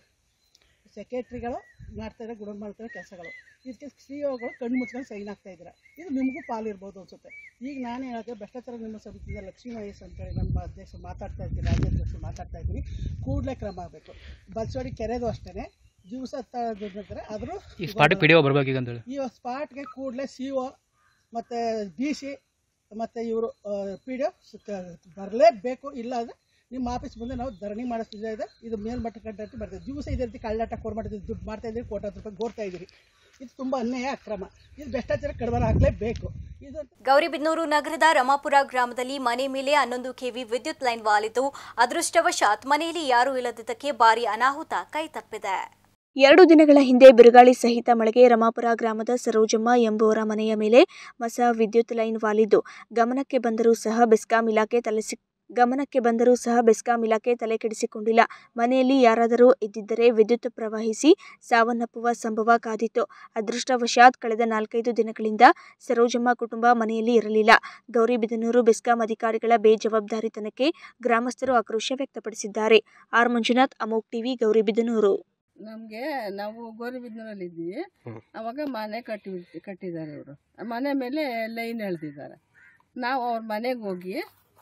ಸೆಕ್ರೆಟ್ರಿಗಳು ಮಾಡ್ತಾಯಿರೋ ಗುಣ ಮಾಡ್ತಾಯಿರೋ ಕೆಲಸಗಳು. ಇದಕ್ಕೆ ಸಿ ಒಗಳು ಕಣ್ಣು ಮುಚ್ಕೊಂಡು ಸೈನ್ ಆಗ್ತಾ ಇದ್ದಾರೆ. ಇದು ನಿಮಗೂ ಪಾಲಿರ್ಬೋದು ಅನಿಸುತ್ತೆ. ಈಗ ನಾನು ಹೇಳೋದು ಭ್ರಷ್ಟಾಚಾರ ನಿಮ್ಮ ಸಮಿತಿಯಿಂದ ಲಕ್ಷ್ಮೀ ವಯಸ್ಸು ಅಂತೇಳಿ ನಮ್ಮ ಅಧ್ಯಕ್ಷರು ಮಾತಾಡ್ತಾ ಇದ್ದೀನಿ, ರಾಜ್ಯಾಧ್ಯಕ್ಷರು ಮಾತಾಡ್ತಾ ಇದ್ದೀನಿ. ಕೂಡಲೇ ಕ್ರಮ ಆಗಬೇಕು. ಬಲ್ಸೋಡಿ ಕೆರೆದು ಅಷ್ಟೇ ದಿವಸ ಹತ್ತಿದ್ರೆ ಆದರೂ ಈ ಸ್ಪಾಟ್ ಪಿ ಡಿ ಒ ಬರಬೇಕೀಗ ಅಂತೇಳಿ ಈ ಸ್ಪಾಟ್ಗೆ ಕೂಡಲೇ ಸಿ ಒ ಮತ್ತು ಬಿ ಸಿ ಮತ್ತು ಇವರು ಪಿ ಡಿ ಒ ಬರಲೇಬೇಕು. ಇಲ್ಲ ಅಂದರೆ ನಿಮ್ಮ ಆಫೀಸ್ ಮುಂದೆ ನಾವು ಧರಣಿ ಮಾಡಿಸ್ತಿದ್ದೆ ಇದೆ. ಇದು ಮೇಲ್ಮಟ್ಟ ಕಂಡಂತೆ ಬರ್ತದೆ. ದಿವಸ ಇದೇ ರೀತಿ ಕಳ್ಳಾಟ ಕೋರ್ ಮಾಡ್ತಿದ್ದು ದುಡ್ಡು ಮಾಡ್ತಾ ಇದ್ದೀರಿ, ಕೋಟಾರು ರೂಪಾಯಿ ಗೋರ್ತಾ ಇದ್ದೀರಿ. ಇದು ತುಂಬ ಅನ್ಯಾಯ, ಅಕ್ರಮ. ಇದು ಭ್ರಷ್ಟಾಚಾರ ಕಡಿಮೆ ಹಾಕಲೇಬೇಕು. ಇದು ಗೌರಿಬಿದನೂರು ನಗರದ ರಮಾಪುರ ಗ್ರಾಮದಲ್ಲಿ ಮನೆ ಮೇಲೆ ಹನ್ನೊಂದು ಕೆವಿ ವಿದ್ಯುತ್ ಲೈನ್ ವಾಲಿದ್ದು, ಅದೃಷ್ಟವಶಾತ್ ಮನೆಯಲ್ಲಿ ಯಾರೂ ಇಲ್ಲದಿದ್ದಕ್ಕೆ ಭಾರಿ ಅನಾಹುತ ಕೈತಪ್ಪಿದೆ. ಎರಡು ದಿನಗಳ ಹಿಂದೆ ಬಿರುಗಾಳಿ ಸಹಿತ ಮಳೆಗೆ ರಮಾಪುರ ಗ್ರಾಮದ ಸರೋಜಮ್ಮ ಎಂಬುವರ ಮನೆಯ ಮೇಲೆ ಮಸ ವಿದ್ಯುತ್ ಲೈನ್ ವಾಲಿದ್ದು, ಗಮನಕ್ಕೆ ಬಂದರೂ ಸಹ ಬೆಸ್ಕಾಂ ಇಲಾಖೆ ತಲೆಸಿ ಗಮನಕ್ಕೆ ಬಂದರೂ ಸಹ ಬೆಸ್ಕಾಂ ಇಲಾಖೆ ತಲೆ ಕೆಡಿಸಿಕೊಂಡಿಲ್ಲ. ಮನೆಯಲ್ಲಿ ಯಾರಾದರೂ ಇದ್ದಿದ್ದರೆ ವಿದ್ಯುತ್ ಪ್ರವಹಿಸಿ ಸಾವನ್ನಪ್ಪುವ ಸಂಭವ ಕಾದಿತ್ತು. ಅದೃಷ್ಟವಶಾತ್ ಕಳೆದ ನಾಲ್ಕೈದು ದಿನಗಳಿಂದ ಸರೋಜಮ್ಮ ಕುಟುಂಬ ಮನೆಯಲ್ಲಿ ಇರಲಿಲ್ಲ. ಗೌರಿಬಿದನೂರು ಬೆಸ್ಕಾಂ ಅಧಿಕಾರಿಗಳ ಬೇಜವಾಬ್ದಾರಿತನಕ್ಕೆ ಗ್ರಾಮಸ್ಥರು ಆಕ್ರೋಶ ವ್ಯಕ್ತಪಡಿಸಿದ್ದಾರೆ. ಆರ್ ಮಂಜುನಾಥ್, ಅಮೋಕ್ ಟಿವಿ, ಗೌರಿಬಿದನೂರು. ನಮಗೆ ನಾವು ಗೌರಿಬಿದನೂರಲ್ಲಿ ಇದ್ದೀವಿ. ಅವಾಗ ಮನೆ ಕಟ್ಟಿ ಕಟ್ಟಿದ್ದಾರೆ ಇವರು. ಮನೆ ಮೇಲೆ ಲೈನ್ ಎಳೆದಿದ್ದಾರೆ. ನಾವು ಅವ್ರ ಮನೆಗೆ ಹೋಗಿ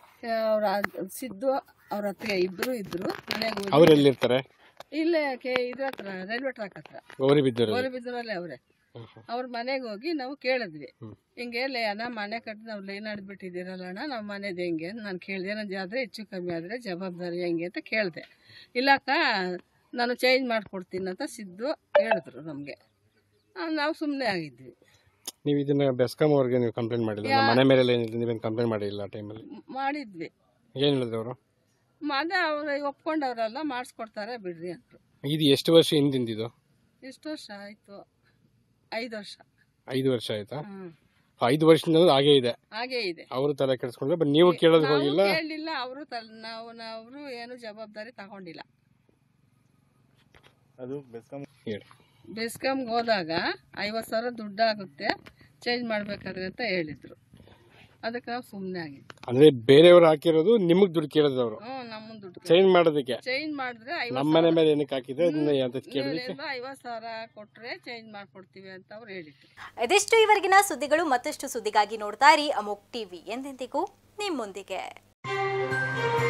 ಅವ್ರ ಸಿದ್ದು ಅವ್ರ ಹತ್ರ ಇಬ್ರು ಇದ್ರು. ಮನೆಗೆ ಅವ್ರು ಎಲ್ಲಿರ್ತಾರೆ? ಇಲ್ಲೇ ಕೆ ಇದ್ರ ಹತ್ರ ರೈಲ್ವೆ ಟ್ರ್ಯಾಕ್ ಹತ್ರ ಗೌರಿಬಿದನೂರು ಗೌರಿಬಿದನೂರಲ್ಲೇ ಅವರೇ. ಅವ್ರ ಮನೆಗೆ ಹೋಗಿ ನಾವು ಕೇಳಿದ್ವಿ, ಹಿಂಗೆ ಲೇ ಅಣ್ಣ ಮನೆ ಕಟ್ಟಿ ನಾವು ಲೈನ್ ಆಡ್ಬಿಟ್ಟಿದ್ದೀರಲ್ಲ ಅಣ್ಣ, ನಮ್ಮ ಮನೆದು ಹೆಂಗೆ ನಾನು ಕೇಳಿದೆ. ಏನಾದ್ರು ಆದರೆ ಹೆಚ್ಚು ಕಮ್ಮಿ ಆದರೆ ಜವಾಬ್ದಾರಿ ಹೆಂಗೆ ಅಂತ ಕೇಳಿದೆ. ಇಲ್ಲಕ್ಕ ನಾನು ಚೇಂಜ್ ಮಾಡಿಕೊಡ್ತೀನಿ ಅಂತ ಸಿದ್ದು ಹೇಳಿದ್ರು ನಮಗೆ. ನಾವು ಸುಮ್ಮನೆ ಆಗಿದ್ವಿ. ನೀವು ಇದನ್ನ ಬೆಸ್ಕಾಂ ಅವ್ರಿಗೆ ನೀವು ಕಂಪ್ಲೇಂಟ್ ಮಾಡಿಲ್ಲ? ಮನೆ ಮೇಲೆ ನೀವೇನು ಕಂಪ್ಲೇಂಟ್ ಮಾಡಿಲ್ಲ ಆ ಟೈಮಲ್ಲಿ? ಮಾಡಿದ್ವಿ. ಏನು ಹೇಳಿದ್ರು ಅವರು? ಅದೇ ಅವ್ರು ಒಪ್ಕೊಂಡವ್ರಲ್ಲ, ಮಾಡಿಸ್ಕೊಡ್ತಾರೆ ಬಿಡ್ರಿ ಅಂದರು. ಇದು ಎಷ್ಟು ವರ್ಷ ಹಿಂದಿಂದಿದು? ಎಷ್ಟು ವರ್ಷ ಆಯಿತು? ಐದು ವರ್ಷ. ಐದು ವರ್ಷ ಆಯ್ತಾ? ಐದು ವರ್ಷದಿಂದ ಹಾಗೇ ಇದೆ. ಹಾಗೇ ಇದೆ. ಅವರು ತಲೆ ಕೆಡಿಸ್ಕೊಂಡ್ರೆ ಬಟ್ ನೀವು ಕೇಳೋದು ಹೋಗಿಲ್ಲ? ಕೇಳಲಿಲ್ಲ. ಅವರು ನಾವು ಅವರು ಏನು ಜವಾಬ್ದಾರಿ ತಗೊಂಡಿಲ್ಲ. ಅದು ಬೆಸ್ಕಾಂ ಹೇಳಿ ಬೆಸ್ಕಾಂಗೆ ಹೋದಾಗ ಐವತ್ತು ಸಾವಿರ ದುಡ್ಡಾಗುತ್ತೆ ಚೇಂಜ್ ಮಾಡಬೇಕಾದ್ರೆ ಅಂತ ಹೇಳಿದ್ರು. ಅದಕ್ಕೆ ನಾವು ಸುಮ್ಮನೆ ಆಗಿದ್ವಿ. ಅಂದ್ರೆ ಬೇರೆಯವರು ಹಾಕಿರೋದು ನಿಮಗೆ ದುಡ್ಡು ಕೇಳಿದ್ರು ಅವರು? ಹ್ಞೂ, ನಮ್ಮನ್ನು ದುಡ್ಡು ಚೇಂಜ್ ಮಾಡೋದಕ್ಕೆ. ಚೇಂಜ್ ಮಾಡಿದ್ರೆ ನಮ್ಮ ಮನೆ ಮೇಲೆ ಏನಕ್ಕೆ ಹಾಕಿದ್ರೆ ಅದನ್ನ ಅಂತ ಕೇಳಿದ್ರೆ ಐವತ್ತು ಸಾವಿರ ಕೊಟ್ಟರೆ ಚೇಂಜ್ ಮಾಡ್ಕೊಡ್ತೀವಿ ಅಂತ ಅವ್ರು ಹೇಳಿದ್ರು. ಇದಿಷ್ಟು ಇವರೆಗಿನ ಸುದ್ದಿಗಳು. ಮತ್ತಷ್ಟು ಸುದ್ದಿಗಾಗಿ ನೋಡ್ತಾ ಇರಿ ಅಮೋಕ್ ಟಿವಿ, ಎಂದೆಂದಿಗೂ ನಿಮ್ಮೊಂದಿಗೆ.